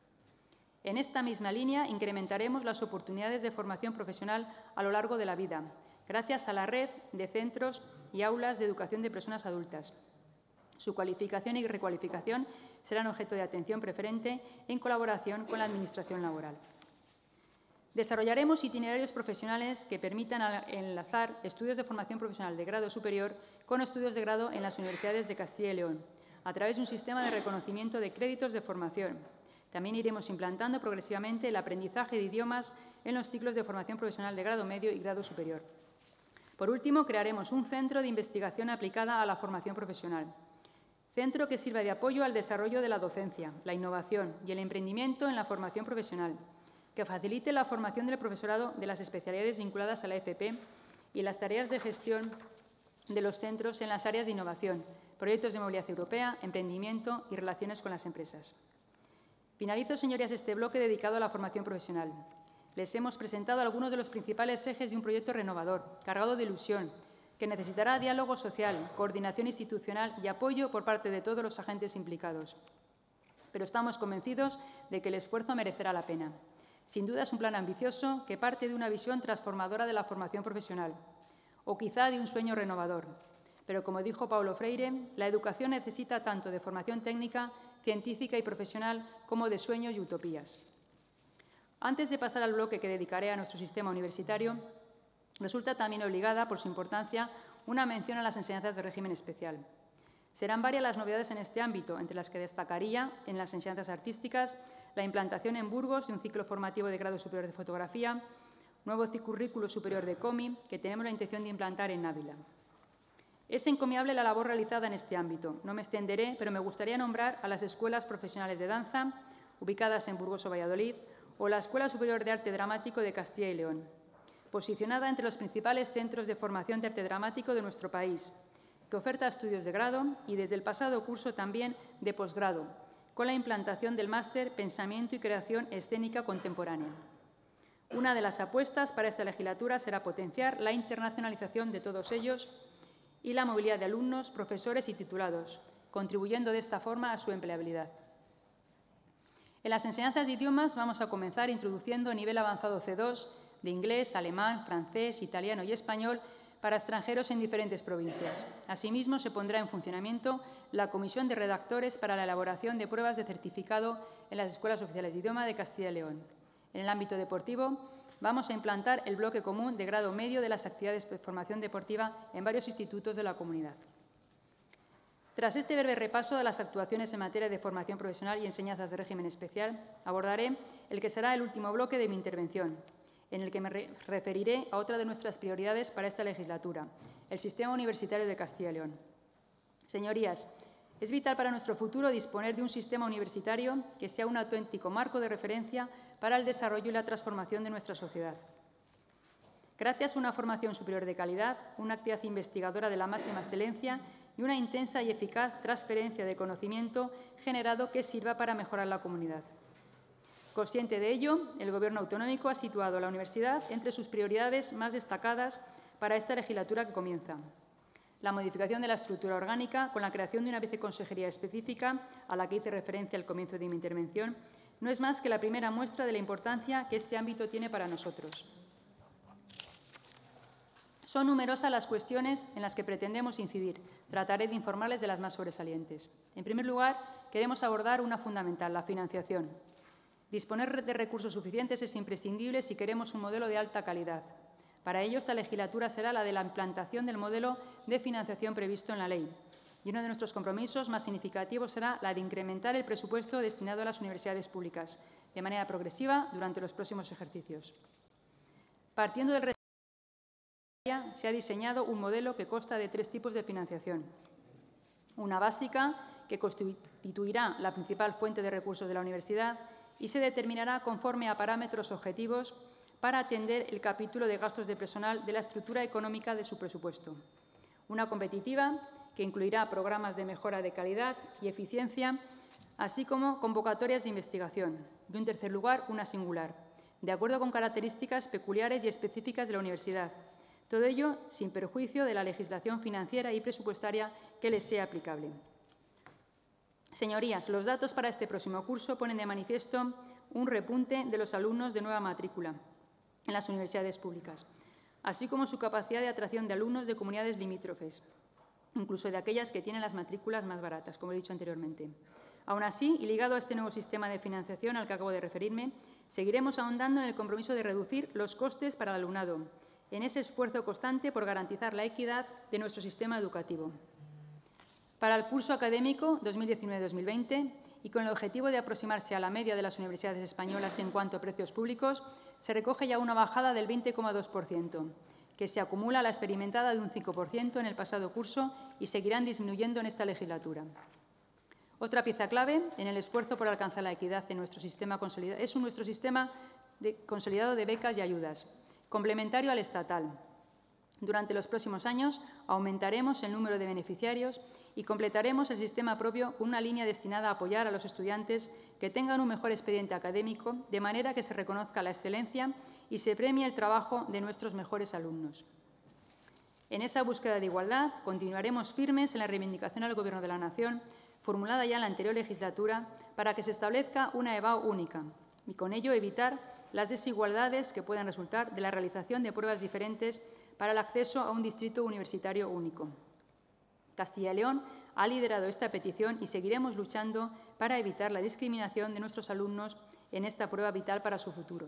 En esta misma línea, incrementaremos las oportunidades de formación profesional a lo largo de la vida, gracias a la red de centros y aulas de educación de personas adultas. Su cualificación y recualificación serán objeto de atención preferente en colaboración con la Administración laboral. Desarrollaremos itinerarios profesionales que permitan enlazar estudios de formación profesional de grado superior con estudios de grado en las universidades de Castilla y León, a través de un sistema de reconocimiento de créditos de formación. También iremos implantando progresivamente el aprendizaje de idiomas en los ciclos de formación profesional de grado medio y grado superior. Por último, crearemos un centro de investigación aplicada a la formación profesional, centro que sirva de apoyo al desarrollo de la docencia, la innovación y el emprendimiento en la formación profesional, que facilite la formación del profesorado de las especialidades vinculadas a la FP y las tareas de gestión de los centros en las áreas de innovación, proyectos de movilidad europea, emprendimiento y relaciones con las empresas. Finalizo, señorías, este bloque dedicado a la formación profesional. Les hemos presentado algunos de los principales ejes de un proyecto renovador, cargado de ilusión, que necesitará diálogo social, coordinación institucional y apoyo por parte de todos los agentes implicados. Pero estamos convencidos de que el esfuerzo merecerá la pena. Sin duda es un plan ambicioso que parte de una visión transformadora de la formación profesional, o quizá de un sueño renovador. Pero, como dijo Paulo Freire, la educación necesita tanto de formación técnica, científica y profesional como de sueños y utopías. Antes de pasar al bloque que dedicaré a nuestro sistema universitario, resulta también obligada, por su importancia, una mención a las enseñanzas de régimen especial. Serán varias las novedades en este ámbito, entre las que destacaría, en las enseñanzas artísticas, la implantación en Burgos de un ciclo formativo de grado superior de fotografía, nuevo currículo superior de COMI, que tenemos la intención de implantar en Ávila. Es encomiable la labor realizada en este ámbito. No me extenderé, pero me gustaría nombrar a las escuelas profesionales de danza, ubicadas en Burgos o Valladolid, o la Escuela Superior de Arte Dramático de Castilla y León, posicionada entre los principales centros de formación de arte dramático de nuestro país, que oferta estudios de grado y desde el pasado curso también de posgrado, con la implantación del máster Pensamiento y Creación Escénica Contemporánea. Una de las apuestas para esta legislatura será potenciar la internacionalización de todos ellos y la movilidad de alumnos, profesores y titulados, contribuyendo de esta forma a su empleabilidad. En las enseñanzas de idiomas vamos a comenzar introduciendo a nivel avanzado C2 de inglés, alemán, francés, italiano y español para extranjeros en diferentes provincias. Asimismo, se pondrá en funcionamiento la Comisión de Redactores para la elaboración de pruebas de certificado en las Escuelas Oficiales de Idioma de Castilla y León. En el ámbito deportivo, vamos a implantar el bloque común de grado medio de las actividades de formación deportiva en varios institutos de la comunidad. Tras este breve repaso de las actuaciones en materia de formación profesional y enseñanzas de régimen especial, abordaré el que será el último bloque de mi intervención, en el que me referiré a otra de nuestras prioridades para esta legislatura, el sistema universitario de Castilla y León. Señorías, es vital para nuestro futuro disponer de un sistema universitario que sea un auténtico marco de referencia para el desarrollo y la transformación de nuestra sociedad. Gracias a una formación superior de calidad, una actividad investigadora de la máxima excelencia y una intensa y eficaz transferencia de conocimiento generado que sirva para mejorar la comunidad. Consciente de ello, el Gobierno autonómico ha situado a la universidad entre sus prioridades más destacadas para esta legislatura que comienza. La modificación de la estructura orgánica, con la creación de una viceconsejería específica, a la que hice referencia al comienzo de mi intervención, no es más que la primera muestra de la importancia que este ámbito tiene para nosotros. Son numerosas las cuestiones en las que pretendemos incidir. Trataré de informarles de las más sobresalientes. En primer lugar, queremos abordar una fundamental, la financiación. Disponer de recursos suficientes es imprescindible si queremos un modelo de alta calidad. Para ello, esta legislatura será la de la implantación del modelo de financiación previsto en la ley. Y uno de nuestros compromisos más significativos será la de incrementar el presupuesto destinado a las universidades públicas, de manera progresiva durante los próximos ejercicios. Partiendo del se ha diseñado un modelo que consta de 3 tipos de financiación. Una básica, que constituirá la principal fuente de recursos de la universidad y se determinará conforme a parámetros objetivos para atender el capítulo de gastos de personal de la estructura económica de su presupuesto. Una competitiva, que incluirá programas de mejora de calidad y eficiencia, así como convocatorias de investigación. Y, en tercer lugar, una singular, de acuerdo con características peculiares y específicas de la universidad. Todo ello sin perjuicio de la legislación financiera y presupuestaria que les sea aplicable. Señorías, los datos para este próximo curso ponen de manifiesto un repunte de los alumnos de nueva matrícula en las universidades públicas, así como su capacidad de atracción de alumnos de comunidades limítrofes, incluso de aquellas que tienen las matrículas más baratas, como he dicho anteriormente. Aún así, y ligado a este nuevo sistema de financiación al que acabo de referirme, seguiremos ahondando en el compromiso de reducir los costes para el alumnado, en ese esfuerzo constante por garantizar la equidad de nuestro sistema educativo. Para el curso académico 2019-2020, y con el objetivo de aproximarse a la media de las universidades españolas en cuanto a precios públicos, se recoge ya una bajada del 20,2%, que se acumula a la experimentada de un 5% en el pasado curso y seguirán disminuyendo en esta legislatura. Otra pieza clave en el esfuerzo por alcanzar la equidad en nuestro sistema consolidado es nuestro sistema consolidado de becas y ayudas, complementario al estatal. Durante los próximos años aumentaremos el número de beneficiarios y completaremos el sistema propio con una línea destinada a apoyar a los estudiantes que tengan un mejor expediente académico, de manera que se reconozca la excelencia y se premie el trabajo de nuestros mejores alumnos. En esa búsqueda de igualdad continuaremos firmes en la reivindicación al Gobierno de la Nación, formulada ya en la anterior legislatura, para que se establezca una EBAU única y con ello evitar las desigualdades que puedan resultar de la realización de pruebas diferentes para el acceso a un distrito universitario único. Castilla y León ha liderado esta petición y seguiremos luchando para evitar la discriminación de nuestros alumnos en esta prueba vital para su futuro.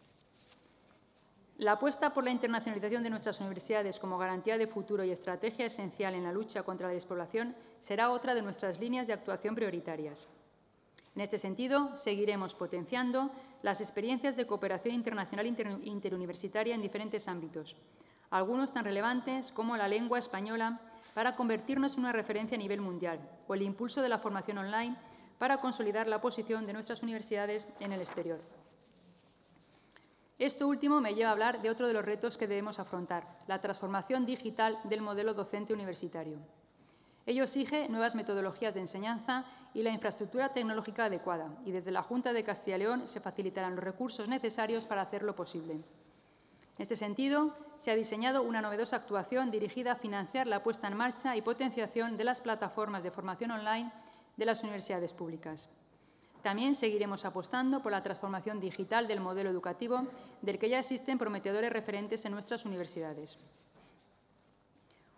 La apuesta por la internacionalización de nuestras universidades como garantía de futuro y estrategia esencial en la lucha contra la despoblación será otra de nuestras líneas de actuación prioritarias. En este sentido, seguiremos potenciando las experiencias de cooperación internacional interuniversitaria en diferentes ámbitos, algunos tan relevantes como la lengua española para convertirnos en una referencia a nivel mundial, o el impulso de la formación online para consolidar la posición de nuestras universidades en el exterior. Esto último me lleva a hablar de otro de los retos que debemos afrontar, la transformación digital del modelo docente universitario. Ello exige nuevas metodologías de enseñanza y la infraestructura tecnológica adecuada, y desde la Junta de Castilla y León se facilitarán los recursos necesarios para hacerlo posible. En este sentido, se ha diseñado una novedosa actuación dirigida a financiar la puesta en marcha y potenciación de las plataformas de formación online de las universidades públicas. También seguiremos apostando por la transformación digital del modelo educativo, del que ya existen prometedores referentes en nuestras universidades.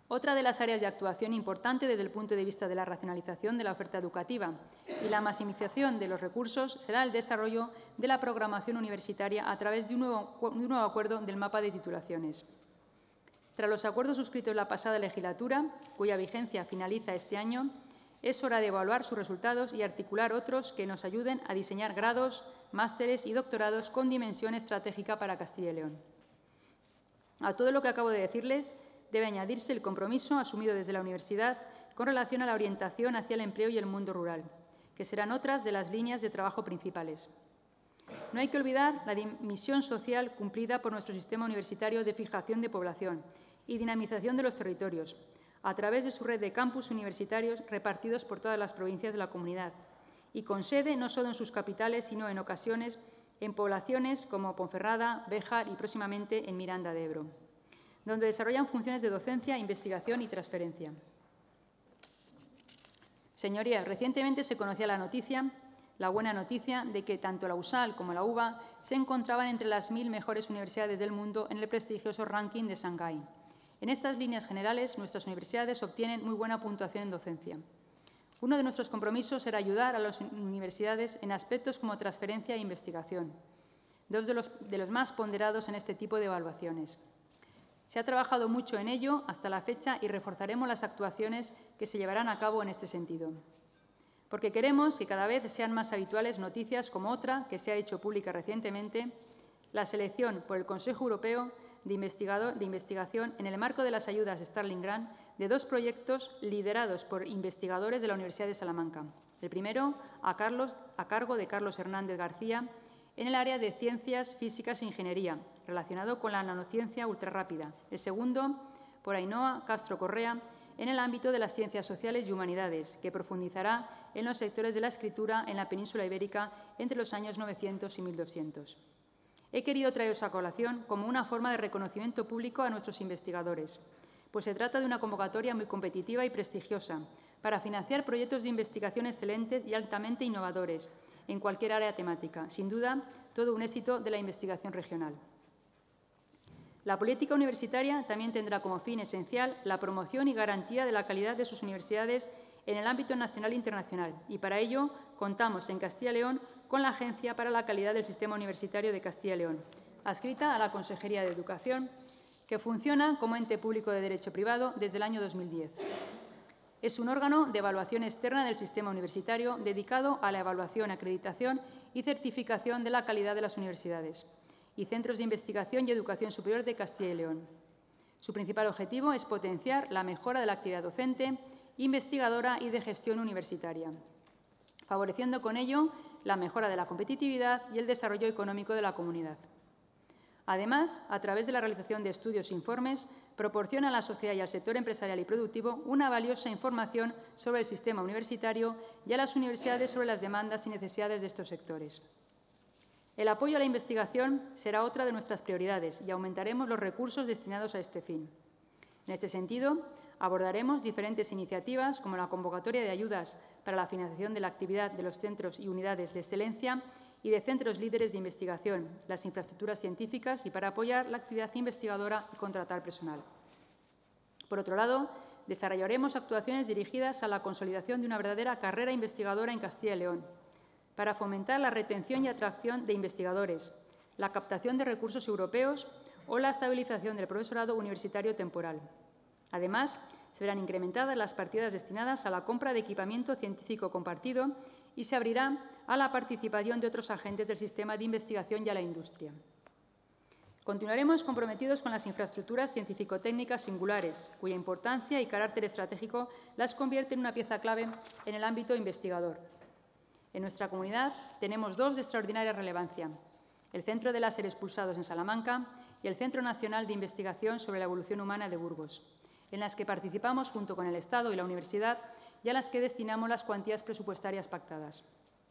Otra de las áreas de actuación importante desde el punto de vista de la racionalización de la oferta educativa y la maximización de los recursos será el desarrollo de la programación universitaria a través de un nuevo acuerdo del mapa de titulaciones. Tras los acuerdos suscritos la pasada legislatura, cuya vigencia finaliza este año, es hora de evaluar sus resultados y articular otros que nos ayuden a diseñar grados, másteres y doctorados con dimensión estratégica para Castilla y León. A todo lo que acabo de decirles, debe añadirse el compromiso asumido desde la universidad con relación a la orientación hacia el empleo y el mundo rural, que serán otras de las líneas de trabajo principales. No hay que olvidar la misión social cumplida por nuestro sistema universitario de fijación de población y dinamización de los territorios, a través de su red de campus universitarios repartidos por todas las provincias de la comunidad y con sede no solo en sus capitales, sino en ocasiones en poblaciones como Ponferrada, Béjar y próximamente en Miranda de Ebro, donde desarrollan funciones de docencia, investigación y transferencia. Señorías, recientemente se conocía la buena noticia de que tanto la USAL como la UBA se encontraban entre las 1000 mejores universidades del mundo en el prestigioso ranking de Shanghái. En estas líneas generales, nuestras universidades obtienen muy buena puntuación en docencia. Uno de nuestros compromisos será ayudar a las universidades en aspectos como transferencia e investigación, dos de los más ponderados en este tipo de evaluaciones. Se ha trabajado mucho en ello hasta la fecha y reforzaremos las actuaciones que se llevarán a cabo en este sentido, porque queremos que cada vez sean más habituales noticias como otra que se ha hecho pública recientemente, la selección por el Consejo Europeo de investigación en el marco de las ayudas Starling Grant de 2 proyectos liderados por investigadores de la Universidad de Salamanca. El primero, a cargo de Carlos Hernández García, en el área de Ciencias Físicas e Ingeniería, relacionado con la nanociencia ultrarrápida. El segundo, por Ainhoa Castro Correa, en el ámbito de las Ciencias Sociales y Humanidades, que profundizará en los sectores de la escritura en la península ibérica entre los años 900 y 1200. He querido traeros a colación como una forma de reconocimiento público a nuestros investigadores, pues se trata de una convocatoria muy competitiva y prestigiosa para financiar proyectos de investigación excelentes y altamente innovadores en cualquier área temática. Sin duda, todo un éxito de la investigación regional. La política universitaria también tendrá como fin esencial la promoción y garantía de la calidad de sus universidades en el ámbito nacional e internacional, y para ello contamos en Castilla y León con la Agencia para la Calidad del Sistema Universitario de Castilla y León, adscrita a la Consejería de Educación, que funciona como ente público de derecho privado desde el año 2010. Es un órgano de evaluación externa del sistema universitario dedicado a la evaluación, acreditación y certificación de la calidad de las universidades y centros de investigación y educación superior de Castilla y León. Su principal objetivo es potenciar la mejora de la actividad docente, investigadora y de gestión universitaria, favoreciendo con ello la mejora de la competitividad y el desarrollo económico de la comunidad. Además, a través de la realización de estudios e informes, proporciona a la sociedad y al sector empresarial y productivo una valiosa información sobre el sistema universitario y a las universidades sobre las demandas y necesidades de estos sectores. El apoyo a la investigación será otra de nuestras prioridades y aumentaremos los recursos destinados a este fin. En este sentido, abordaremos diferentes iniciativas como la convocatoria de ayudas para la financiación de la actividad de los centros y unidades de excelencia y de centros líderes de investigación, las infraestructuras científicas y para apoyar la actividad investigadora y contratar personal. Por otro lado, desarrollaremos actuaciones dirigidas a la consolidación de una verdadera carrera investigadora en Castilla y León, para fomentar la retención y atracción de investigadores, la captación de recursos europeos o la estabilización del profesorado universitario temporal. Además, se verán incrementadas las partidas destinadas a la compra de equipamiento científico compartido y se abrirá a la participación de otros agentes del sistema de investigación y a la industria. Continuaremos comprometidos con las infraestructuras científico-técnicas singulares, cuya importancia y carácter estratégico las convierte en una pieza clave en el ámbito investigador. En nuestra comunidad tenemos 2 de extraordinaria relevancia: el Centro de Láser Expulsados en Salamanca y el Centro Nacional de Investigación sobre la Evolución Humana de Burgos, en las que participamos junto con el Estado y la Universidad y a las que destinamos las cuantías presupuestarias pactadas.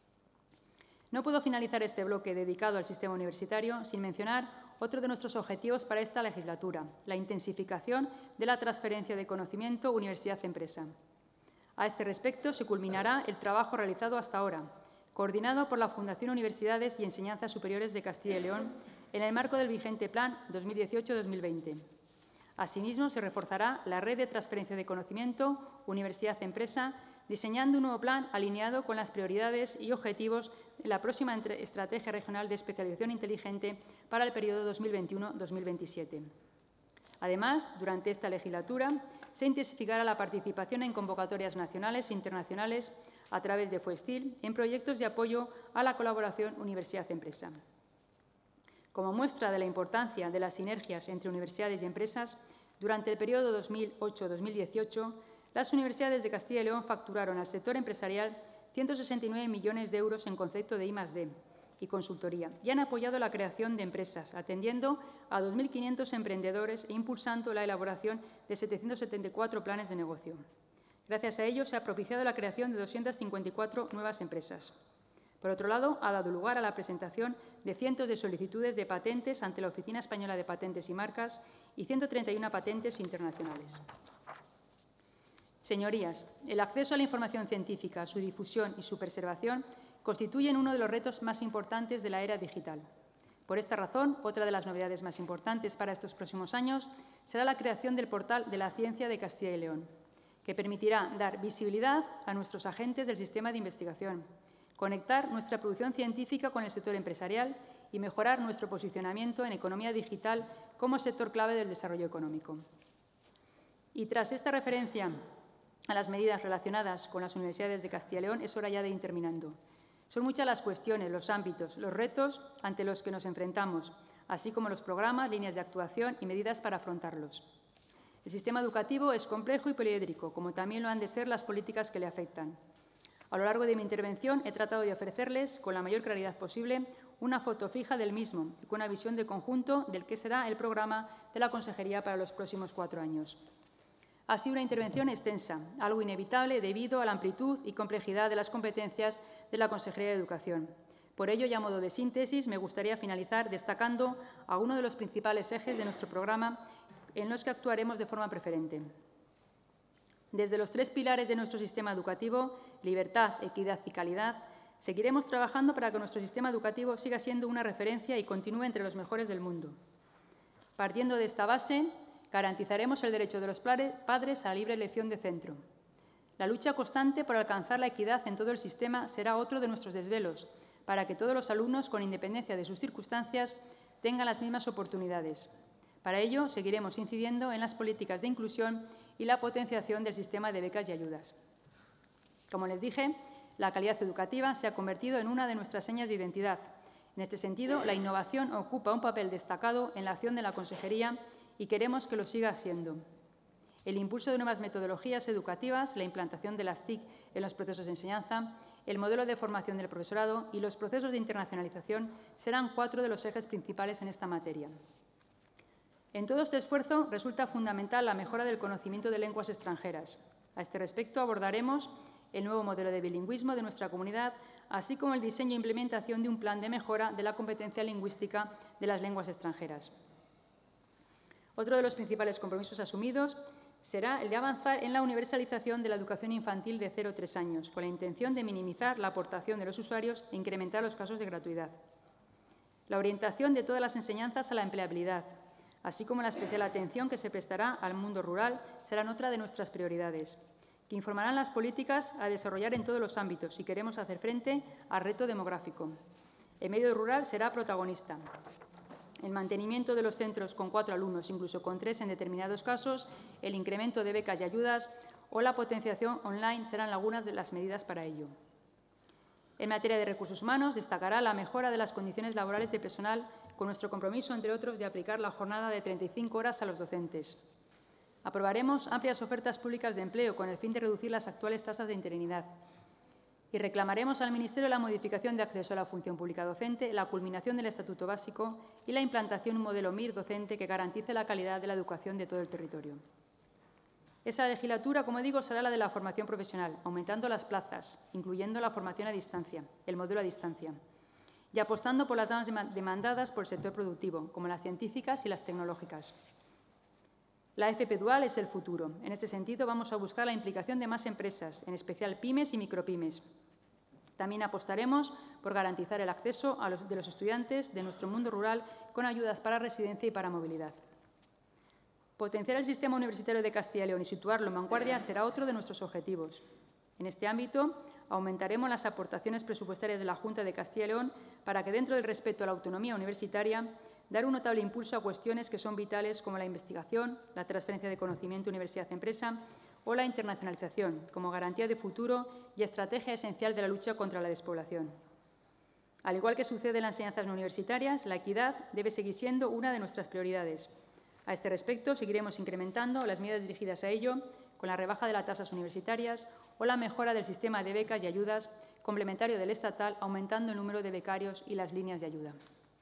No puedo finalizar este bloque dedicado al sistema universitario sin mencionar otro de nuestros objetivos para esta legislatura, la intensificación de la transferencia de conocimiento universidad-empresa. A este respecto, se culminará el trabajo realizado hasta ahora, coordinado por la Fundación Universidades y Enseñanzas Superiores de Castilla y León, en el marco del vigente Plan 2018-2020. Asimismo, se reforzará la red de transferencia de conocimiento universidad-empresa, diseñando un nuevo plan alineado con las prioridades y objetivos de la próxima Estrategia Regional de Especialización Inteligente para el periodo 2021-2027. Además, durante esta legislatura, se intensificará la participación en convocatorias nacionales e internacionales a través de FOESTIL en proyectos de apoyo a la colaboración universidad-empresa. Como muestra de la importancia de las sinergias entre universidades y empresas, durante el periodo 2008-2018, las universidades de Castilla y León facturaron al sector empresarial 169 millones de euros en concepto de I+D y consultoría y han apoyado la creación de empresas, atendiendo a 2.500 emprendedores e impulsando la elaboración de 774 planes de negocio. Gracias a ello, se ha propiciado la creación de 254 nuevas empresas. Por otro lado, ha dado lugar a la presentación de cientos de solicitudes de patentes ante la Oficina Española de Patentes y Marcas y 131 patentes internacionales. Señorías, el acceso a la información científica, su difusión y su preservación constituyen uno de los retos más importantes de la era digital. Por esta razón, otra de las novedades más importantes para estos próximos años será la creación del portal de la ciencia de Castilla y León, que permitirá dar visibilidad a nuestros agentes del sistema de investigación, conectar nuestra producción científica con el sector empresarial y mejorar nuestro posicionamiento en economía digital como sector clave del desarrollo económico. Y tras esta referencia a las medidas relacionadas con las universidades de Castilla y León, es hora ya de ir terminando. Son muchas las cuestiones, los ámbitos, los retos ante los que nos enfrentamos, así como los programas, líneas de actuación y medidas para afrontarlos. El sistema educativo es complejo y poliédrico, como también lo han de ser las políticas que le afectan. A lo largo de mi intervención he tratado de ofrecerles, con la mayor claridad posible, una foto fija del mismo y con una visión de conjunto del que será el programa de la Consejería para los próximos 4 años. Ha sido una intervención extensa, algo inevitable debido a la amplitud y complejidad de las competencias de la Consejería de Educación. Por ello, y a modo de síntesis, me gustaría finalizar destacando algunos de los principales ejes de nuestro programa en los que actuaremos de forma preferente. Desde los 3 pilares de nuestro sistema educativo, libertad, equidad y calidad, seguiremos trabajando para que nuestro sistema educativo siga siendo una referencia y continúe entre los mejores del mundo. Partiendo de esta base, garantizaremos el derecho de los padres a la libre elección de centro. La lucha constante por alcanzar la equidad en todo el sistema será otro de nuestros desvelos, para que todos los alumnos, con independencia de sus circunstancias, tengan las mismas oportunidades. Para ello, seguiremos incidiendo en las políticas de inclusión y la potenciación del sistema de becas y ayudas. Como les dije, la calidad educativa se ha convertido en una de nuestras señas de identidad. En este sentido, la innovación ocupa un papel destacado en la acción de la Consejería y queremos que lo siga siendo. El impulso de nuevas metodologías educativas, la implantación de las TIC en los procesos de enseñanza, el modelo de formación del profesorado y los procesos de internacionalización serán 4 de los ejes principales en esta materia. En todo este esfuerzo resulta fundamental la mejora del conocimiento de lenguas extranjeras. A este respecto abordaremos el nuevo modelo de bilingüismo de nuestra comunidad, así como el diseño e implementación de un plan de mejora de la competencia lingüística de las lenguas extranjeras. Otro de los principales compromisos asumidos será el de avanzar en la universalización de la educación infantil de 0 a 3 años, con la intención de minimizar la aportación de los usuarios e incrementar los casos de gratuidad. La orientación de todas las enseñanzas a la empleabilidad, así como la especial atención que se prestará al mundo rural, serán otra de nuestras prioridades, que informarán las políticas a desarrollar en todos los ámbitos si queremos hacer frente al reto demográfico. El medio rural será protagonista. El mantenimiento de los centros con 4 alumnos, incluso con 3 en determinados casos, el incremento de becas y ayudas o la potenciación online serán algunas de las medidas para ello. En materia de recursos humanos, destacará la mejora de las condiciones laborales de personal, con nuestro compromiso, entre otros, de aplicar la jornada de 35 horas a los docentes. Aprobaremos amplias ofertas públicas de empleo con el fin de reducir las actuales tasas de interinidad. Y reclamaremos al Ministerio la modificación de acceso a la función pública docente, la culminación del Estatuto Básico y la implantación de un modelo MIR docente que garantice la calidad de la educación de todo el territorio. Esa legislatura, como digo, será la de la formación profesional, aumentando las plazas, incluyendo la formación a distancia, el modelo a distancia, y apostando por las ramas demandadas por el sector productivo, como las científicas y las tecnológicas. La FP Dual es el futuro. En este sentido, vamos a buscar la implicación de más empresas, en especial pymes y micropymes. También apostaremos por garantizar el acceso de los estudiantes de nuestro mundo rural con ayudas para residencia y para movilidad. Potenciar el sistema universitario de Castilla y León y situarlo en vanguardia será otro de nuestros objetivos. En este ámbito, aumentaremos las aportaciones presupuestarias de la Junta de Castilla y León para que, dentro del respeto a la autonomía universitaria, dar un notable impulso a cuestiones que son vitales como la investigación, la transferencia de conocimiento universidad-empresa o la internacionalización, como garantía de futuro y estrategia esencial de la lucha contra la despoblación. Al igual que sucede en las enseñanzas no universitarias, la equidad debe seguir siendo una de nuestras prioridades. A este respecto, seguiremos incrementando las medidas dirigidas a ello con la rebaja de las tasas universitarias o la mejora del sistema de becas y ayudas complementario del estatal, aumentando el número de becarios y las líneas de ayuda.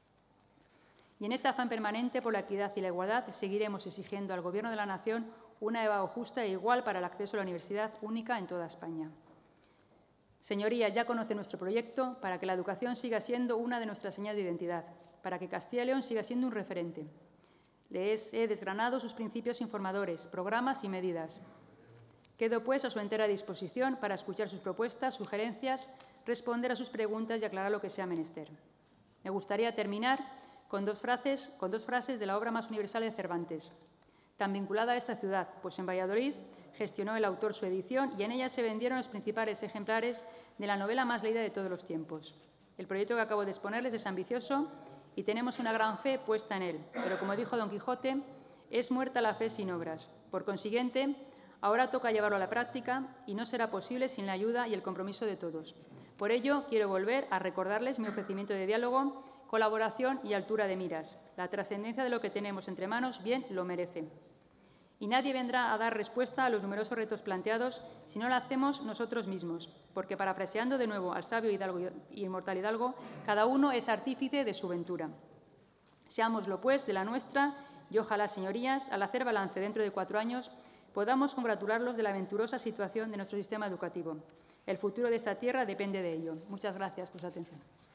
Y en este afán permanente por la equidad y la igualdad, seguiremos exigiendo al Gobierno de la Nación una EBAU justa e igual para el acceso a la universidad única en toda España. Señorías, ya conocen nuestro proyecto para que la educación siga siendo una de nuestras señas de identidad, para que Castilla y León siga siendo un referente. Les he desgranado sus principios informadores, programas y medidas. Quedo, pues, a su entera disposición para escuchar sus propuestas, sugerencias, responder a sus preguntas y aclarar lo que sea menester. Me gustaría terminar con dos frases de la obra más universal de Cervantes, tan vinculada a esta ciudad, pues en Valladolid gestionó el autor su edición y en ella se vendieron los principales ejemplares de la novela más leída de todos los tiempos. El proyecto que acabo de exponerles es ambicioso y tenemos una gran fe puesta en él, pero como dijo Don Quijote, es muerta la fe sin obras. Por consiguiente, ahora toca llevarlo a la práctica y no será posible sin la ayuda y el compromiso de todos. Por ello, quiero volver a recordarles mi ofrecimiento de diálogo, colaboración y altura de miras. La trascendencia de lo que tenemos entre manos bien lo merece. Y nadie vendrá a dar respuesta a los numerosos retos planteados si no lo hacemos nosotros mismos, porque, parafraseando de nuevo al sabio Hidalgo y inmortal Hidalgo, cada uno es artífice de su ventura. Seámoslo, pues, de la nuestra y ojalá, señorías, al hacer balance dentro de 4 años, podamos congratularlos de la venturosa situación de nuestro sistema educativo. El futuro de esta tierra depende de ello. Muchas gracias por su atención.